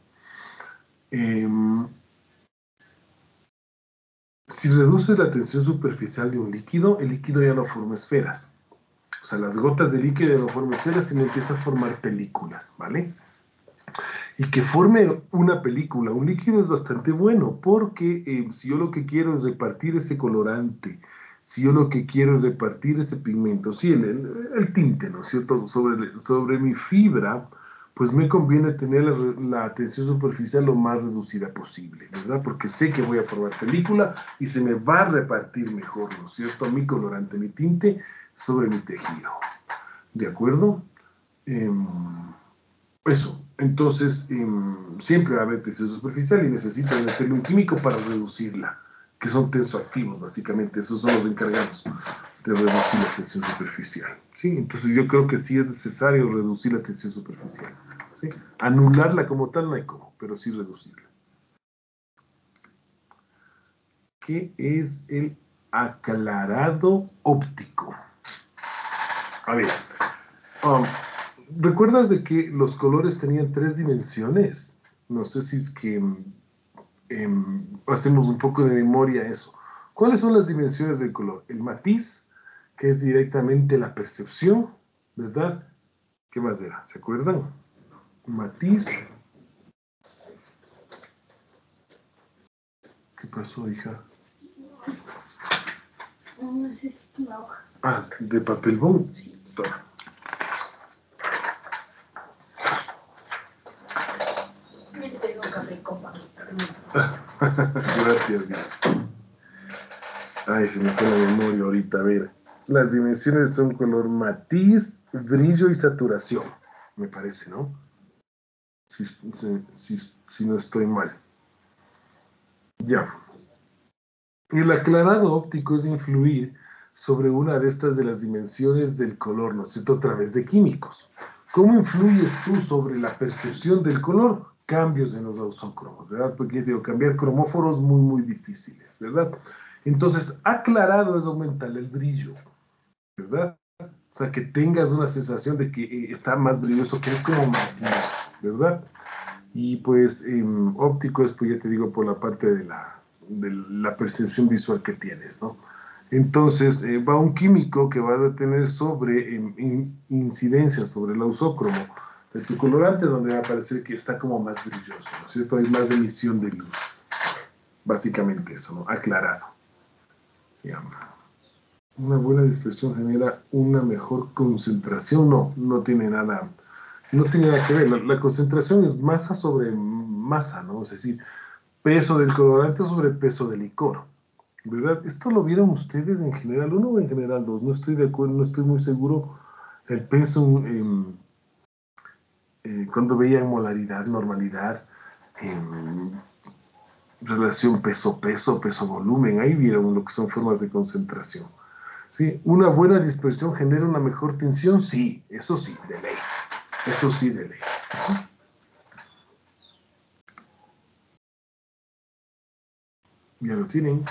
Si reduces la tensión superficial de un líquido, el líquido ya no forma esferas. O sea, las gotas de líquido ya no forman esferas, sino empieza a formar películas, ¿vale? Y que forme una película, un líquido es bastante bueno, porque si yo lo que quiero es repartir ese colorante, si yo lo que quiero es repartir ese pigmento, sí, el tinte, ¿no es cierto?, sobre mi fibra, pues me conviene tener la tensión superficial lo más reducida posible, ¿verdad? Porque sé que voy a formar película y se me va a repartir mejor, ¿no es cierto?, mi colorante, mi tinte sobre mi tejido. ¿De acuerdo? Eso. Entonces, siempre va a haber tensión superficial y necesito meterle un químico para reducirla, que son tensoactivos, básicamente. Esos son los encargados de reducir la tensión superficial. ¿Sí? Entonces, yo creo que sí es necesario reducir la tensión superficial. ¿Sí? ¿sí? Anularla como tal no hay cómo, pero sí reducirla. ¿Qué es el aclarado óptico? A ver, um, ¿recuerdas de que los colores tenían 3 dimensiones? No sé si es que hacemos un poco de memoria eso. ¿Cuáles son las dimensiones del color? El matiz, que es directamente la percepción, ¿verdad? ¿Qué más era? ¿Se acuerdan? Matiz. ¿Qué pasó, hija? Ah, de papel bond. Toma. Gracias, hija. Ay, se me fue la memoria ahorita. A ver, las dimensiones son color, matiz, brillo y saturación, me parece, ¿no? Si no estoy mal. Ya. El aclarado óptico es influir sobre una de estas de las dimensiones del color, ¿no es cierto?, a través de químicos. ¿Cómo influyes tú sobre la percepción del color? Cambios en los ausócromos, ¿verdad? Porque digo, cambiar cromóforos muy difíciles, ¿verdad? Entonces, aclarado es aumentar el brillo, ¿verdad? O sea, que tengas una sensación de que está más brilloso, que es como más luz, ¿verdad? Y pues óptico es, pues ya te digo, por la parte de la percepción visual que tienes, ¿no? Entonces va un químico que va a tener sobre incidencia sobre el ausócromo de tu colorante, donde va a parecer que está como más brilloso, ¿no es cierto? Hay más emisión de luz. Básicamente eso, ¿no? Aclarado. Digamos. Una buena dispersión genera una mejor concentración. No tiene nada. No tiene nada que ver. La concentración es masa sobre masa, ¿no? Es decir, peso del colorante sobre peso del licor, ¿verdad? ¿Esto lo vieron ustedes en general 1 o en general 2? No estoy de acuerdo, no estoy muy seguro. El peso, cuando veían molaridad, normalidad, relación peso-peso, peso-volumen, ahí vieron lo que son formas de concentración. ¿Sí? ¿Una buena dispersión genera una mejor tensión? Sí, eso sí, de ley. Eso sí, de ley. Ya lo tienen.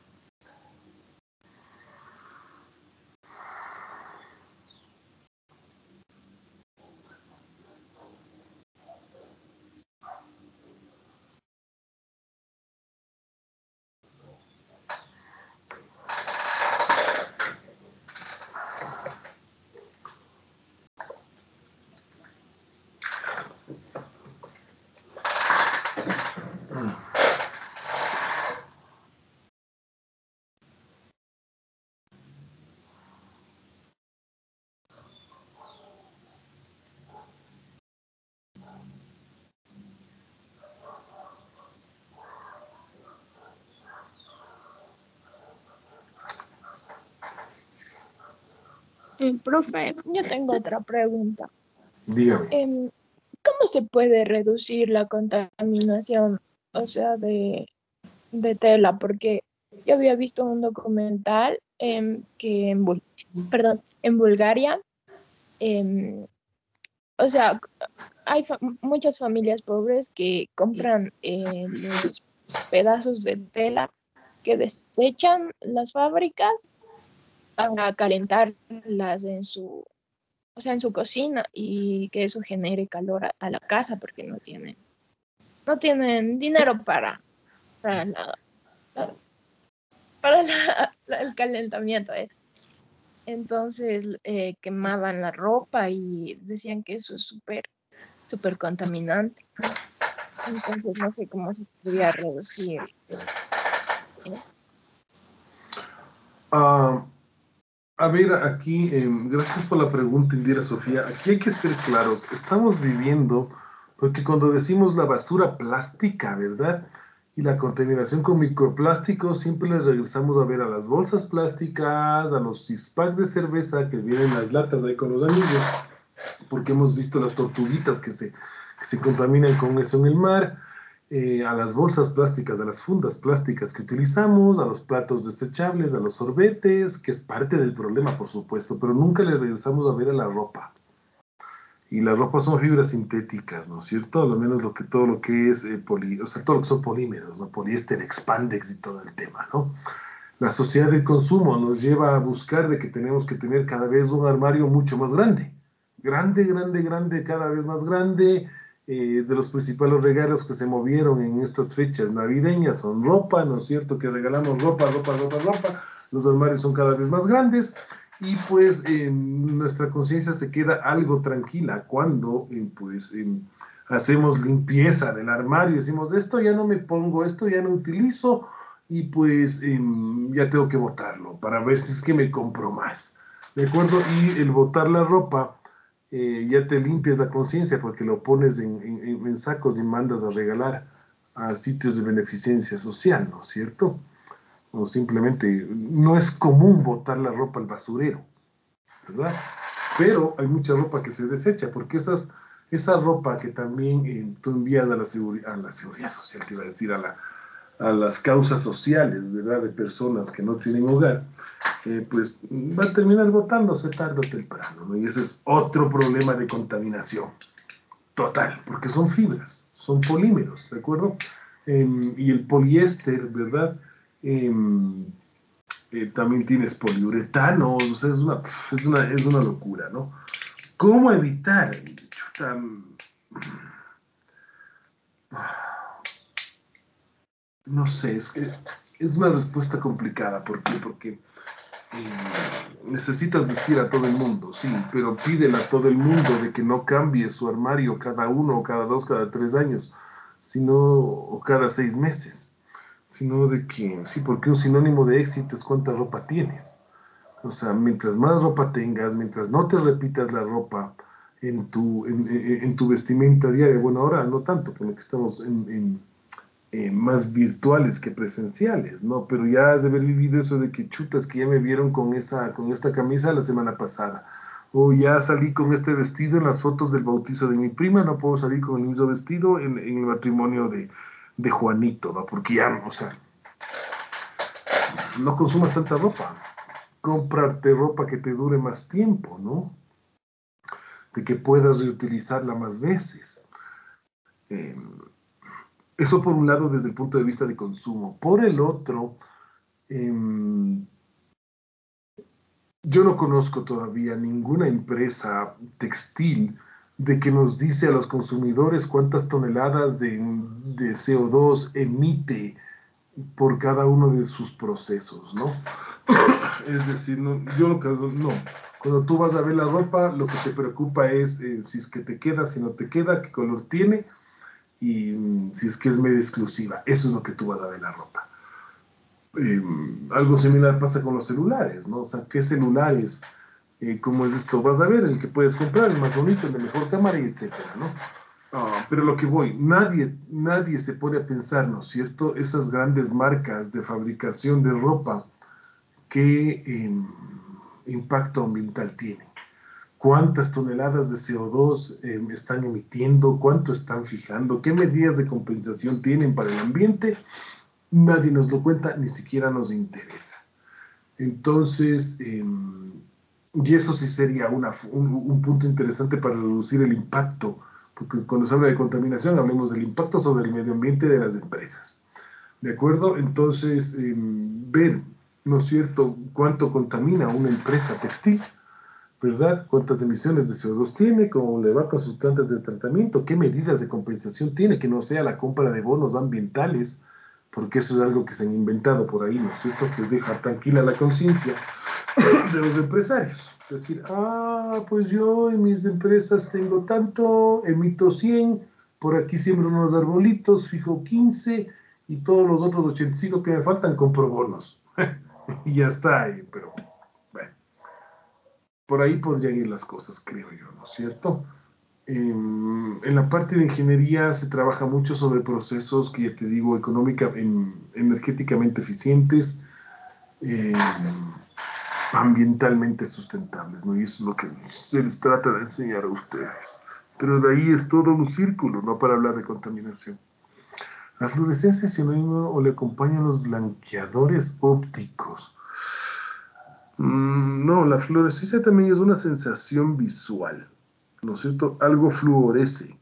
Profe, yo tengo otra pregunta. Dígame. ¿Cómo se puede reducir la contaminación, o sea, de tela? Porque yo había visto un documental que perdón, en Bulgaria, em, o sea, hay muchas familias pobres que compran los pedazos de tela que desechan las fábricas para calentarlas o sea, en su cocina y que eso genere calor a la casa porque no tienen dinero para nada, para el calentamiento ese. Entonces quemaban la ropa y decían que eso es súper contaminante. Entonces no sé cómo se podría reducir eso. Ah, a ver, aquí, gracias por la pregunta, Indira Sofía. Aquí hay que ser claros. Estamos viviendo, porque cuando decimos la basura plástica, ¿verdad? Y la contaminación con microplásticos, siempre les regresamos a ver a las bolsas plásticas, a los six-pack de cerveza que vienen las latas ahí con los anillos, porque hemos visto las tortuguitas que se contaminan con eso en el mar, a las bolsas plásticas, a las fundas plásticas que utilizamos, a los platos desechables, a los sorbetes, que es parte del problema, por supuesto, pero nunca le regresamos a ver a la ropa. Y la ropa son fibras sintéticas, ¿no es cierto? Al menos todo lo que es, o sea, todo lo que son polímeros, ¿no? Poliéster, expandex y todo el tema, ¿no? La sociedad del consumo nos lleva a buscar de que tenemos que tener cada vez un armario mucho más grande. Grande, grande, grande, cada vez más grande. De los principales regalos que se movieron en estas fechas navideñas son ropa, ¿no es cierto? Que regalamos ropa, ropa, ropa, ropa. Los armarios son cada vez más grandes y pues nuestra conciencia se queda algo tranquila cuando hacemos limpieza del armario. Decimos, esto ya no me pongo, esto ya no utilizo y pues ya tengo que botarlo para ver si es que me compro más. ¿De acuerdo? Y el botar la ropa ya te limpias la conciencia porque lo pones en sacos y mandas a regalar a sitios de beneficencia social, ¿no es cierto? O simplemente no es común botar la ropa al basurero, ¿verdad? Pero hay mucha ropa que se desecha porque esa ropa que también tú envías a la seguridad social, te iba a decir, a las causas sociales, ¿verdad? De personas que no tienen hogar, pues va a terminar botándose tarde o temprano, ¿no? Y ese es otro problema de contaminación total, porque son fibras, son polímeros, ¿de acuerdo? Y el poliéster, ¿verdad? También tienes poliuretano, o sea, es una locura, ¿no? ¿Cómo evitar? Chuta, no sé, es que es una respuesta complicada. ¿Por qué? Porque necesitas vestir a todo el mundo, sí, pero pídele a todo el mundo de que no cambie su armario cada uno, o cada dos, cada 3 años, sino, o cada 6 meses, sino de que, sí, porque un sinónimo de éxito es cuánta ropa tienes. O sea, mientras más ropa tengas, mientras no te repitas la ropa en tu vestimenta diaria, bueno, ahora no tanto, porque estamos más virtuales que presenciales, ¿no? Pero ya has de haber vivido eso de que chutas, que ya me vieron con esta camisa la semana pasada, o ya salí con este vestido en las fotos del bautizo de mi prima, no puedo salir con el mismo vestido en el matrimonio de Juanito, ¿no? Porque ya, o sea, no consumas tanta ropa, comprarte ropa que te dure más tiempo, ¿no? De que puedas reutilizarla más veces. Eh, Eso por un lado desde el punto de vista de consumo. Por el otro, eh, yo no conozco todavía ninguna empresa textil de que nos dice a los consumidores cuántas toneladas de CO2 emite por cada uno de sus procesos, ¿no? Es decir, no, yo lo que no. Cuando tú vas a ver la ropa, lo que te preocupa es si es que te queda, si no te queda, qué color tiene y si es que es media exclusiva. Eso es lo que tú vas a ver la ropa. Algo similar pasa con los celulares, ¿no? O sea, ¿qué celulares? ¿Cómo es esto? Vas a ver el que puedes comprar, el más bonito, el de mejor cámara y etcétera, ¿no? Pero lo que voy, nadie se pone a pensar, ¿no es cierto? Esas grandes marcas de fabricación de ropa, ¿qué impacto ambiental tienen? ¿Cuántas toneladas de CO2 están emitiendo? ¿Cuánto están fijando? ¿Qué medidas de compensación tienen para el ambiente? Nadie nos lo cuenta, ni siquiera nos interesa. Entonces, y eso sí sería un punto interesante para reducir el impacto, porque cuando se habla de contaminación hablemos del impacto sobre el medio ambiente de las empresas. ¿De acuerdo? Entonces, ver, ¿no es cierto?, cuánto contamina una empresa textil, ¿verdad? ¿Cuántas emisiones de CO2 tiene? ¿Cómo le va con sus plantas de tratamiento? ¿Qué medidas de compensación tiene? Que no sea la compra de bonos ambientales, porque eso es algo que se han inventado por ahí, ¿no es cierto? Que deja tranquila la conciencia de los empresarios. Es decir, pues yo en mis empresas tengo tanto, emito 100, por aquí siembro unos arbolitos, fijo 15, y todos los otros 85 que me faltan compro bonos. Y ya está, pero bueno, por ahí podrían ir las cosas, creo yo, ¿no es cierto? En la parte de ingeniería se trabaja mucho sobre procesos que ya te digo, energéticamente eficientes, eh, ambientalmente sustentables, ¿no? Y eso es lo que se les trata de enseñar a ustedes. Pero de ahí es todo un círculo, no para hablar de contaminación. La fluorescencia es sinónimo o le acompañan los blanqueadores ópticos. No, la fluorescencia también es una sensación visual. ¿no es cierto? Algo fluorece.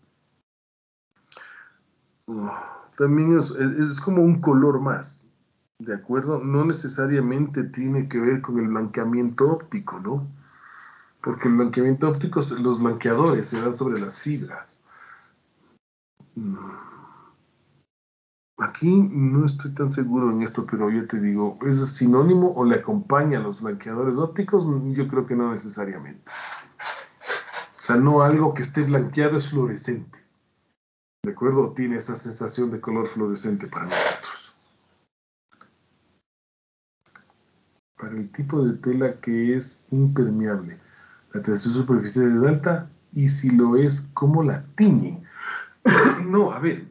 También es como un color más, ¿de acuerdo? No necesariamente tiene que ver con el blanqueamiento óptico, ¿no? Porque el blanqueamiento óptico, los blanqueadores se dan sobre las fibras. Aquí no estoy tan seguro en esto, pero yo te digo, ¿es sinónimo o le acompaña a los blanqueadores ópticos? Yo creo que no necesariamente. O sea, no algo que esté blanqueado es fluorescente. ¿De acuerdo? Tiene esa sensación de color fluorescente para nosotros. Para el tipo de tela que es impermeable, la tensión superficial es alta y si lo es, ¿cómo la tiñe? No, a ver.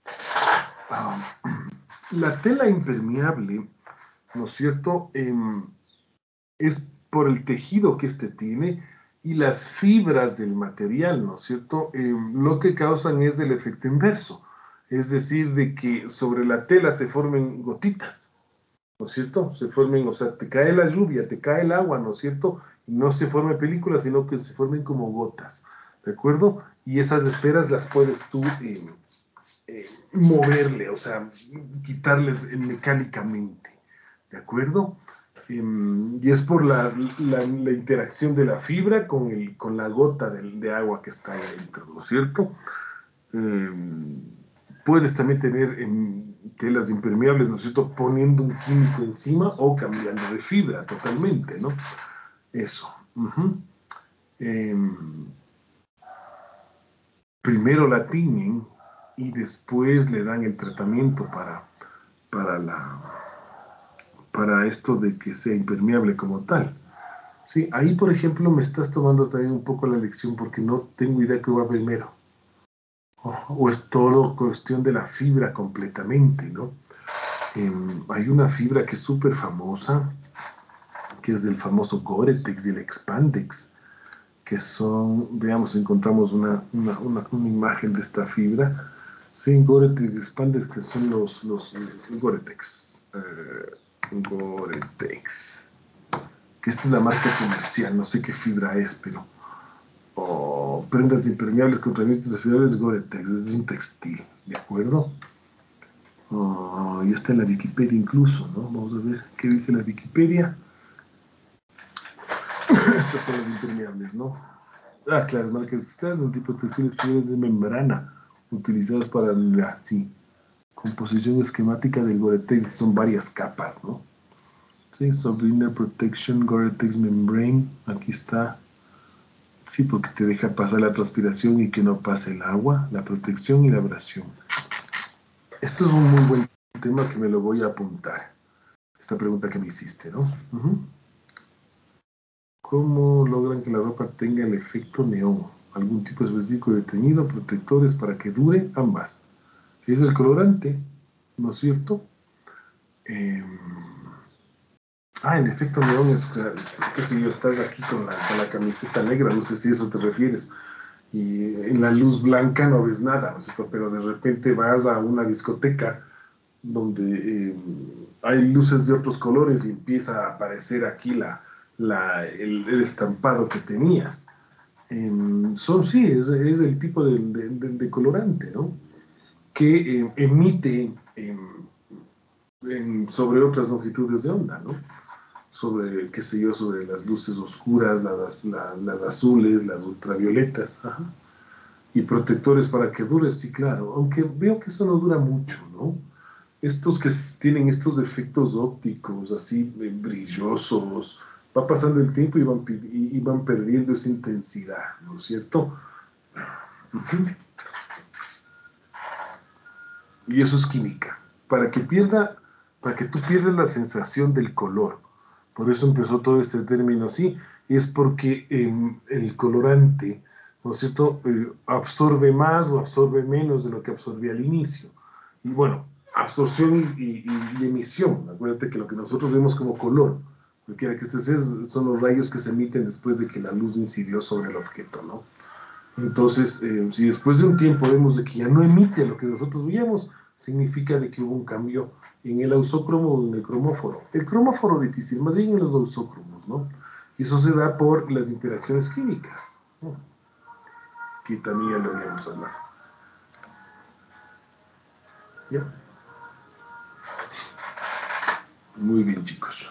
La tela impermeable, ¿no es cierto? Es por el tejido que éste tiene y las fibras del material, ¿no es cierto? Lo que causan es del efecto inverso, es decir, de que sobre la tela se formen gotitas, ¿no es cierto? Se formen, o sea, te cae la lluvia, te cae el agua, ¿no es cierto? Y no se forme película, sino que se formen como gotas, ¿de acuerdo? Y esas esferas las puedes tú moverle, o sea, quitarles mecánicamente, ¿de acuerdo? Y es por la interacción de la fibra con la gota de agua que está ahí dentro, ¿no es cierto? Puedes también tener telas impermeables, ¿no es cierto? Poniendo un químico encima o cambiando de fibra totalmente, ¿no? Eso. Primero la tiñen y después le dan el tratamiento para, para esto de que sea impermeable como tal. Sí, ahí por ejemplo me estás tomando también un poco la lección porque no tengo idea qué va primero. O es todo cuestión de la fibra completamente, ¿no? Hay una fibra que es súper famosa, que es del famoso Gore-Tex y el Expandex, que son, veamos, encontramos una imagen de esta fibra. Sí, Gore-Tex y Expandex, que son los Gore-Tex. Gore-Tex. Que esta es la marca comercial, no sé qué fibra es, pero prendas impermeables contra vientos fibrables Gore-Tex, es un textil, ¿de acuerdo? Y está en la Wikipedia incluso, ¿no? Vamos a ver qué dice la Wikipedia. Estas son las impermeables, ¿no? Ah, claro, marcas industriales, un tipo de textiles fibras de membrana utilizados para la composición esquemática del Gore-Tex, son varias capas, ¿no? Sí, Sublingual Protection, Gore-Tex Membrane, aquí está. Sí, porque te deja pasar la transpiración y que no pase el agua, la protección y la abrasión. Esto es un muy buen tema que me lo voy a apuntar. Esta pregunta que me hiciste, ¿no? ¿Cómo logran que la ropa tenga el efecto neón? ¿Algún tipo específico de teñido, protectores para que dure? Ambas. Es el colorante, ¿no es cierto? El efecto neón es, qué sé yo, estás aquí con la camiseta negra, no sé si a eso te refieres. Y en la luz blanca no ves nada, ¿no es cierto? Pero de repente vas a una discoteca donde hay luces de otros colores y empieza a aparecer aquí el estampado que tenías. Sí, es el tipo de colorante, ¿no? Que emite sobre otras longitudes de onda, ¿no? Sobre, qué sé yo, sobre las luces oscuras, las azules, las ultravioletas, ajá. Y protectores para que dure, sí, claro, aunque veo que eso no dura mucho, ¿no? Estos que tienen estos efectos ópticos así brillosos, va pasando el tiempo y van perdiendo esa intensidad, ¿no es cierto? Y eso es química. Para que tú pierdas la sensación del color. Por eso empezó todo este término así, es porque el colorante, ¿no es cierto?, absorbe más o absorbe menos de lo que absorbía al inicio. Y bueno, absorción y emisión. Acuérdate que lo que nosotros vemos como color, cualquiera que este sea, son los rayos que se emiten después de que la luz incidió sobre el objeto, ¿no? Entonces, si después de un tiempo vemos de que ya no emite lo que nosotros veíamos, significa de que hubo un cambio en el ausócromo o en el cromóforo. El cromóforo difícil, más bien en los ausócromos, ¿no? Y eso se da por las interacciones químicas, ¿no? también ya lo habíamos hablado. ¿Ya? Muy bien, chicos.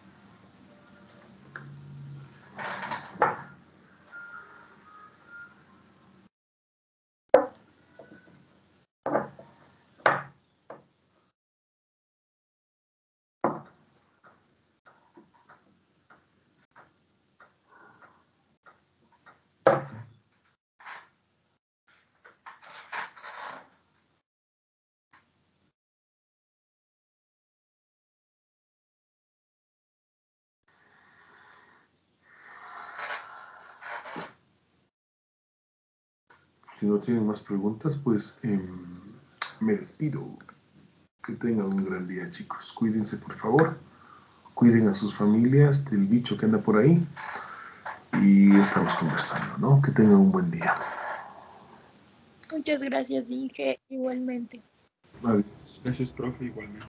Si no tienen más preguntas, pues me despido. Que tengan un gran día, chicos. Cuídense, por favor. Cuiden a sus familias del bicho que anda por ahí. Y estamos conversando, ¿no? Que tengan un buen día. Muchas gracias, Inge, igualmente. Adiós. Gracias, profe, igualmente.